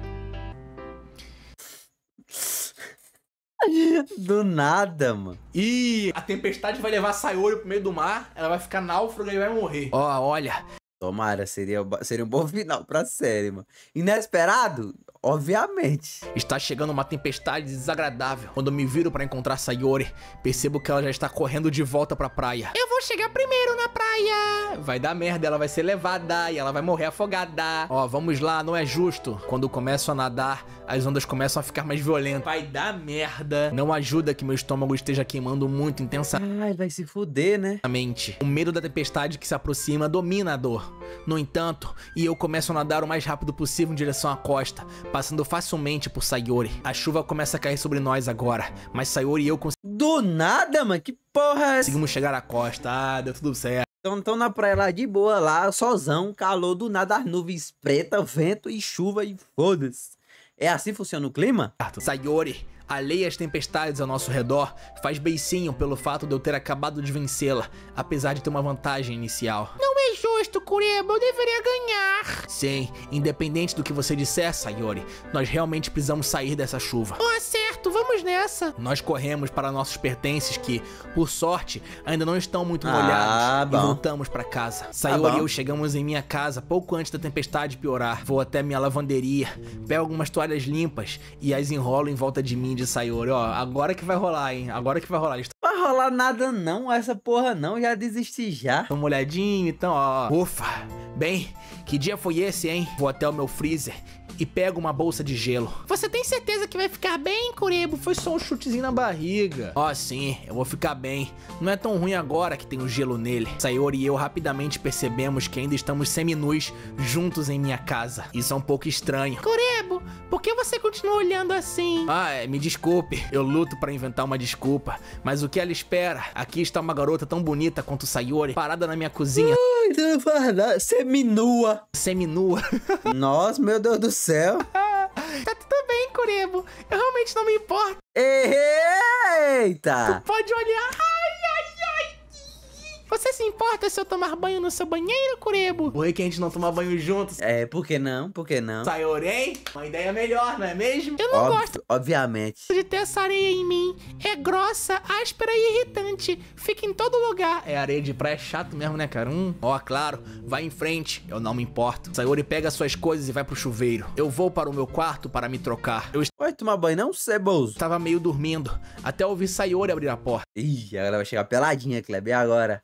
Do nada, mano. Ih, a tempestade vai levar Sayori pro meio do mar, ela vai ficar náufraga e vai morrer. Ó, olha, Tomara, seria, seria um bom final pra série, mano. Inesperado? Obviamente. está chegando uma tempestade desagradável. Quando me viro pra encontrar Sayori, percebo que ela já está correndo de volta pra praia. Eu vou chegar primeiro na praia. Vai dar merda, ela vai ser levada e ela vai morrer afogada. Ó, vamos lá, não é justo. Quando começo a nadar, as ondas começam a ficar mais violentas. Vai dar merda. Não ajuda que meu estômago esteja queimando muito intensamente. Ai, vai se fuder, né? O medo da tempestade que se aproxima domina a dor. No entanto, e eu começo a nadar o mais rápido possível em direção à costa, passando facilmente por Sayori. A chuva começa a cair sobre nós agora, mas Sayori e eu Do nada, mano. Que porra é essa? conseguimos chegar à costa. Ah, deu tudo certo. Então, tão na praia lá de boa, lá, sozão, calor, do nada, as nuvens preta, vento e chuva e foda-se. É assim que funciona o clima? Sayori, alheia às tempestades ao nosso redor, faz beicinho pelo fato de eu ter acabado de vencê-la, apesar de ter uma vantagem inicial. Não é justo, Kurebo. Eu deveria ganhar. Sim, independente do que você disser, Sayori, nós realmente precisamos sair dessa chuva. Oh, certo. Vamos nessa. Nós corremos para nossos pertences que, por sorte, ainda não estão muito Ah, molhados bom. e voltamos para casa. Sayori bom. e eu chegamos em minha casa pouco antes da tempestade piorar. Vou até minha lavanderia, pego algumas toalhas limpas e as enrolo em volta de mim de Sayori. Ó, agora que vai rolar, hein? Agora que vai rolar. Eles Vai rolar nada não, essa porra não, já desisti já. estão molhadinho, então, ó. Ufa! Bem, que dia foi esse, hein? Vou até o meu freezer e pego uma bolsa de gelo. Você tem certeza que vai ficar bem, Kurebo? Foi só um chutezinho na barriga. Ó, sim, eu vou ficar bem. Não é tão ruim agora que tem o gelo nele. Sayori e eu rapidamente percebemos que ainda estamos seminus juntos em minha casa. Isso é um pouco estranho. Kurebo, Kurebo, por que você continua olhando assim? Ah, é, me desculpe. Eu luto pra inventar uma desculpa. Mas o que ela espera? Aqui está uma garota tão bonita quanto Sayori, parada na minha cozinha, Ai, não faz nada. Seminua. seminua. Nossa, meu Deus do céu. Tá tudo bem, Kurebo. Eu realmente não me importo. Eita. Pode olhar. Ai, ai, ai. Você se importa se eu tomar banho no seu banheiro, Kurebo? Por que a gente não toma banho juntos? É, por que não? Por que não? Sayori, hein? Uma ideia melhor, não é mesmo? Eu não Óbvio, gosto obviamente. de ter essa areia em mim. É grossa, áspera e irritante. Fica em todo lugar. É, areia de praia é chato mesmo, né, cara? Hum, ó, claro, vai em frente, eu não me importo. Sayori pega suas coisas e vai pro chuveiro. Eu vou para o meu quarto para me trocar. Eu Vai tomar banho não, ceboso? estava meio dormindo, até ouvir Sayori abrir a porta. Ih, agora vai chegar peladinha, Kleber. E agora?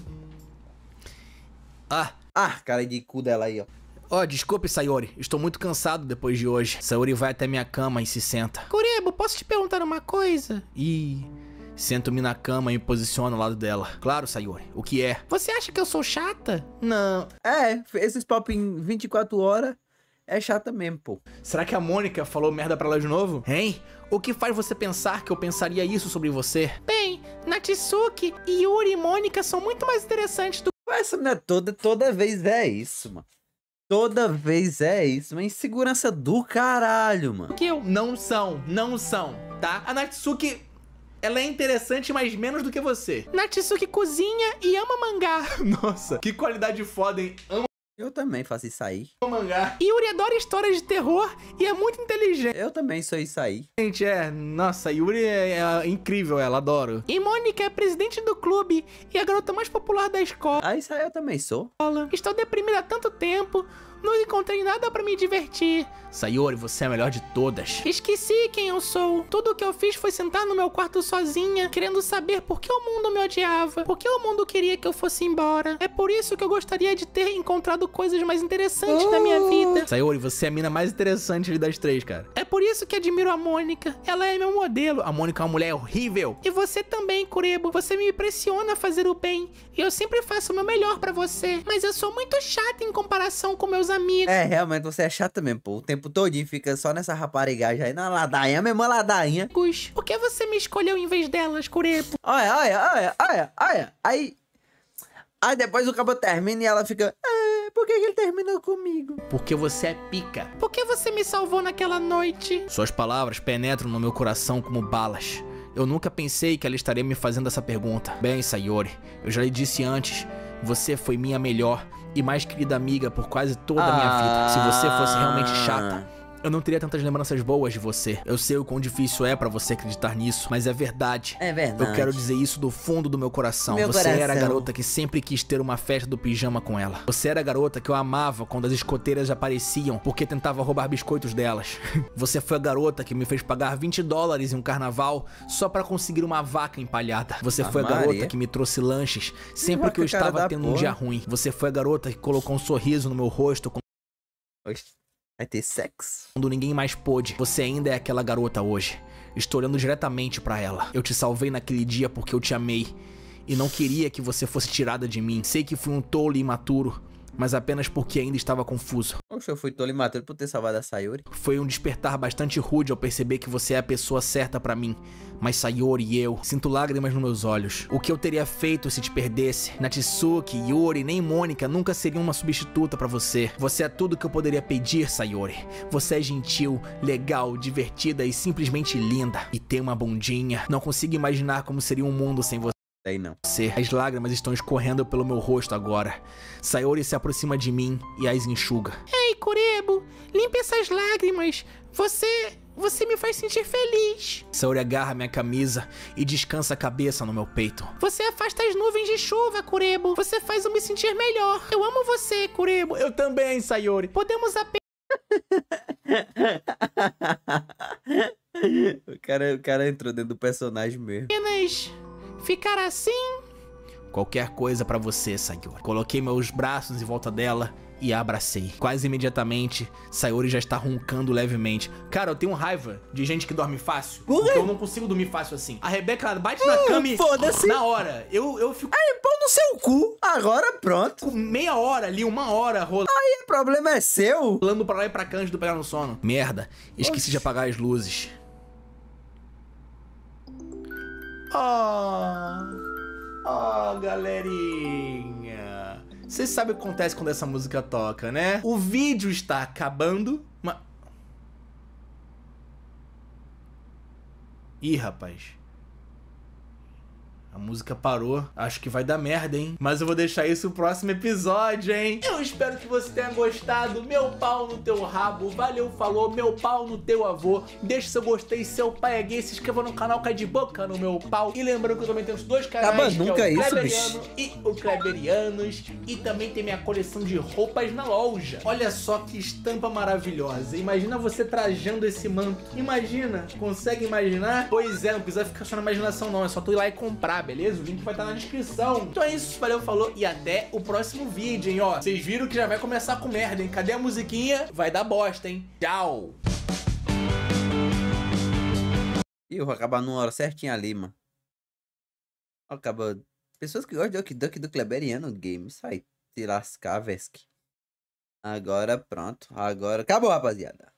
Ah, Ah, cara de cu dela aí, ó. ó, desculpe, Sayori, estou muito cansado depois de hoje. Sayori vai até minha cama e se senta. Kurebo, posso te perguntar uma coisa? Ih, sento-me na cama e me posiciono ao lado dela. Claro, Sayori, o que é? Você acha que eu sou chata? Não. É, esses pop em vinte e quatro horas é chata mesmo, pô. Será que a Mônica falou merda pra ela de novo? Hein? O que faz você pensar que eu pensaria isso sobre você? Bem, Natsuki, Yuri e Mônica são muito mais interessantes do Essa mulher toda, toda vez é isso, mano. Toda vez é isso. Uma insegurança do caralho, mano. que eu. Não são, não são, tá? A Natsuki, ela é interessante, mas menos do que você. Natsuki cozinha e ama mangá. Nossa, que qualidade foda, hein? Amo Eu também faço isso aí. mangá. Yuri adora histórias de terror e é muito inteligente. Eu também sou isso aí. Gente, é, nossa, Yuri é, é incrível, ela, adoro. E Mônica é presidente do clube e a garota mais popular da escola. Ah, isso aí eu também sou. Estou deprimida há tanto tempo, não encontrei nada pra me divertir. Sayori, você é a melhor de todas. Esqueci quem eu sou. Tudo o que eu fiz foi sentar no meu quarto sozinha, querendo saber por que o mundo me odiava, por que o mundo queria que eu fosse embora. É por isso que eu gostaria de ter encontrado coisas mais interessantes na minha vida. Sayori, você é a mina mais interessante ali das três, cara. É por isso que admiro a Mônica. Ela é meu modelo. A Mônica é uma mulher horrível. E você também, Kurebo. Você me impressiona a fazer o bem. E eu sempre faço o meu melhor pra você. Mas eu sou muito chata em comparação com meus amigos. É, realmente você é chata mesmo, pô. O tempo todinho fica só nessa raparigagem aí, na ladainha, mesmo a ladainha. Por que você me escolheu em vez delas, Kurebo? Olha, olha, olha, olha, olha. Aí. Aí depois o cabo termina e ela fica. Ah, por que, que ele terminou comigo? Porque você é pica. Por que você me salvou naquela noite? Suas palavras penetram no meu coração como balas. Eu nunca pensei que ela estaria me fazendo essa pergunta. Bem, Sayori, eu já lhe disse antes, você foi minha melhor e mais querida amiga por quase toda a minha vida. Se você fosse realmente chata, eu não teria tantas lembranças boas de você. Eu sei o quão difícil é pra você acreditar nisso, mas é verdade. É verdade. Eu quero dizer isso do fundo do meu coração. Meu você coração. era a garota que sempre quis ter uma festa do pijama com ela. Você era a garota que eu amava quando as escoteiras apareciam, porque tentava roubar biscoitos delas. Você foi a garota que me fez pagar vinte dólares em um carnaval só pra conseguir uma vaca empalhada. Você Ah, foi a Maria. garota que me trouxe lanches sempre vaca que eu cara estava da tendo um porra. dia ruim. Você foi a garota que colocou um sorriso no meu rosto Oxe, vai ter sexo? quando ninguém mais pôde. Você ainda é aquela garota hoje. Estou olhando diretamente pra ela. Eu te salvei naquele dia porque eu te amei e não queria que você fosse tirada de mim. Sei que fui um tolo e imaturo, mas apenas porque ainda estava confuso. Oxe, eu fui tolo e matado por ter salvado a Sayori. Foi um despertar bastante rude ao perceber que você é a pessoa certa pra mim. Mas Sayori e eu, sinto lágrimas nos meus olhos. O que eu teria feito se te perdesse? Natsuki, Yuri, nem Mônica nunca seriam uma substituta pra você. Você é tudo que eu poderia pedir, Sayori. Você é gentil, legal, divertida e simplesmente linda. E tem uma bundinha. Não consigo imaginar como seria um mundo sem você. Daí não. As lágrimas estão escorrendo pelo meu rosto agora. Sayori se aproxima de mim e as enxuga. Ei, Kurebo, limpe essas lágrimas. Você... Você me faz sentir feliz. Sayori agarra minha camisa e descansa a cabeça no meu peito. Você afasta as nuvens de chuva, Kurebo. Você faz eu me sentir melhor. Eu amo você, Kurebo. Eu também, Sayori. Podemos apenas... o, cara, o cara entrou dentro do personagem mesmo. ficar assim? Qualquer coisa pra você, Sayori. Coloquei meus braços em volta dela e a abracei. Quase imediatamente, Sayori já está roncando levemente. Cara, eu tenho raiva de gente que dorme fácil. Porque eu não consigo dormir fácil assim. A Rebeca bate na cama e... foda-se. Na hora. Eu, eu fico... Aí, pau no no seu cu. Agora pronto. Com meia hora ali, uma hora rolando O problema é seu. pra lá e pra cá antes de pegar no sono. Merda, esqueci Oxi. de apagar as luzes. Oh, oh, galerinha. Vocês sabem o que acontece quando essa música toca, né? O vídeo está acabando, mas... Ih, rapaz. A música parou. Acho que vai dar merda, hein? Mas eu vou deixar isso pro próximo episódio, hein? Eu espero que você tenha gostado. Meu pau no teu rabo. Valeu, falou. Meu pau no teu avô. Deixa seu gostei, seu pai é gay. Se inscreva no canal, cai de boca no meu pau. E lembrando que eu também tenho os dois canais. Acaba que nunca é o isso, Kleberiano bicho. e o Kleberianos. E também tem minha coleção de roupas na loja. Olha só que estampa maravilhosa. Imagina você trajando esse manto. Imagina. Consegue imaginar? Pois é, não precisa ficar só na imaginação não. É só tu ir lá e comprar, beleza? O link vai estar na descrição. Então é isso, valeu, falou e até o próximo vídeo, hein, ó. Vocês viram que já vai começar com merda, hein? Cadê a musiquinha? Vai dar bosta, hein? Tchau! E eu vou acabar numa hora certinha ali, mano. Acaba. Pessoas que gostam de Duck Duck do Kleberiano Game. Isso aí. Se lascar, Vesk. Agora pronto. Agora acabou, rapaziada.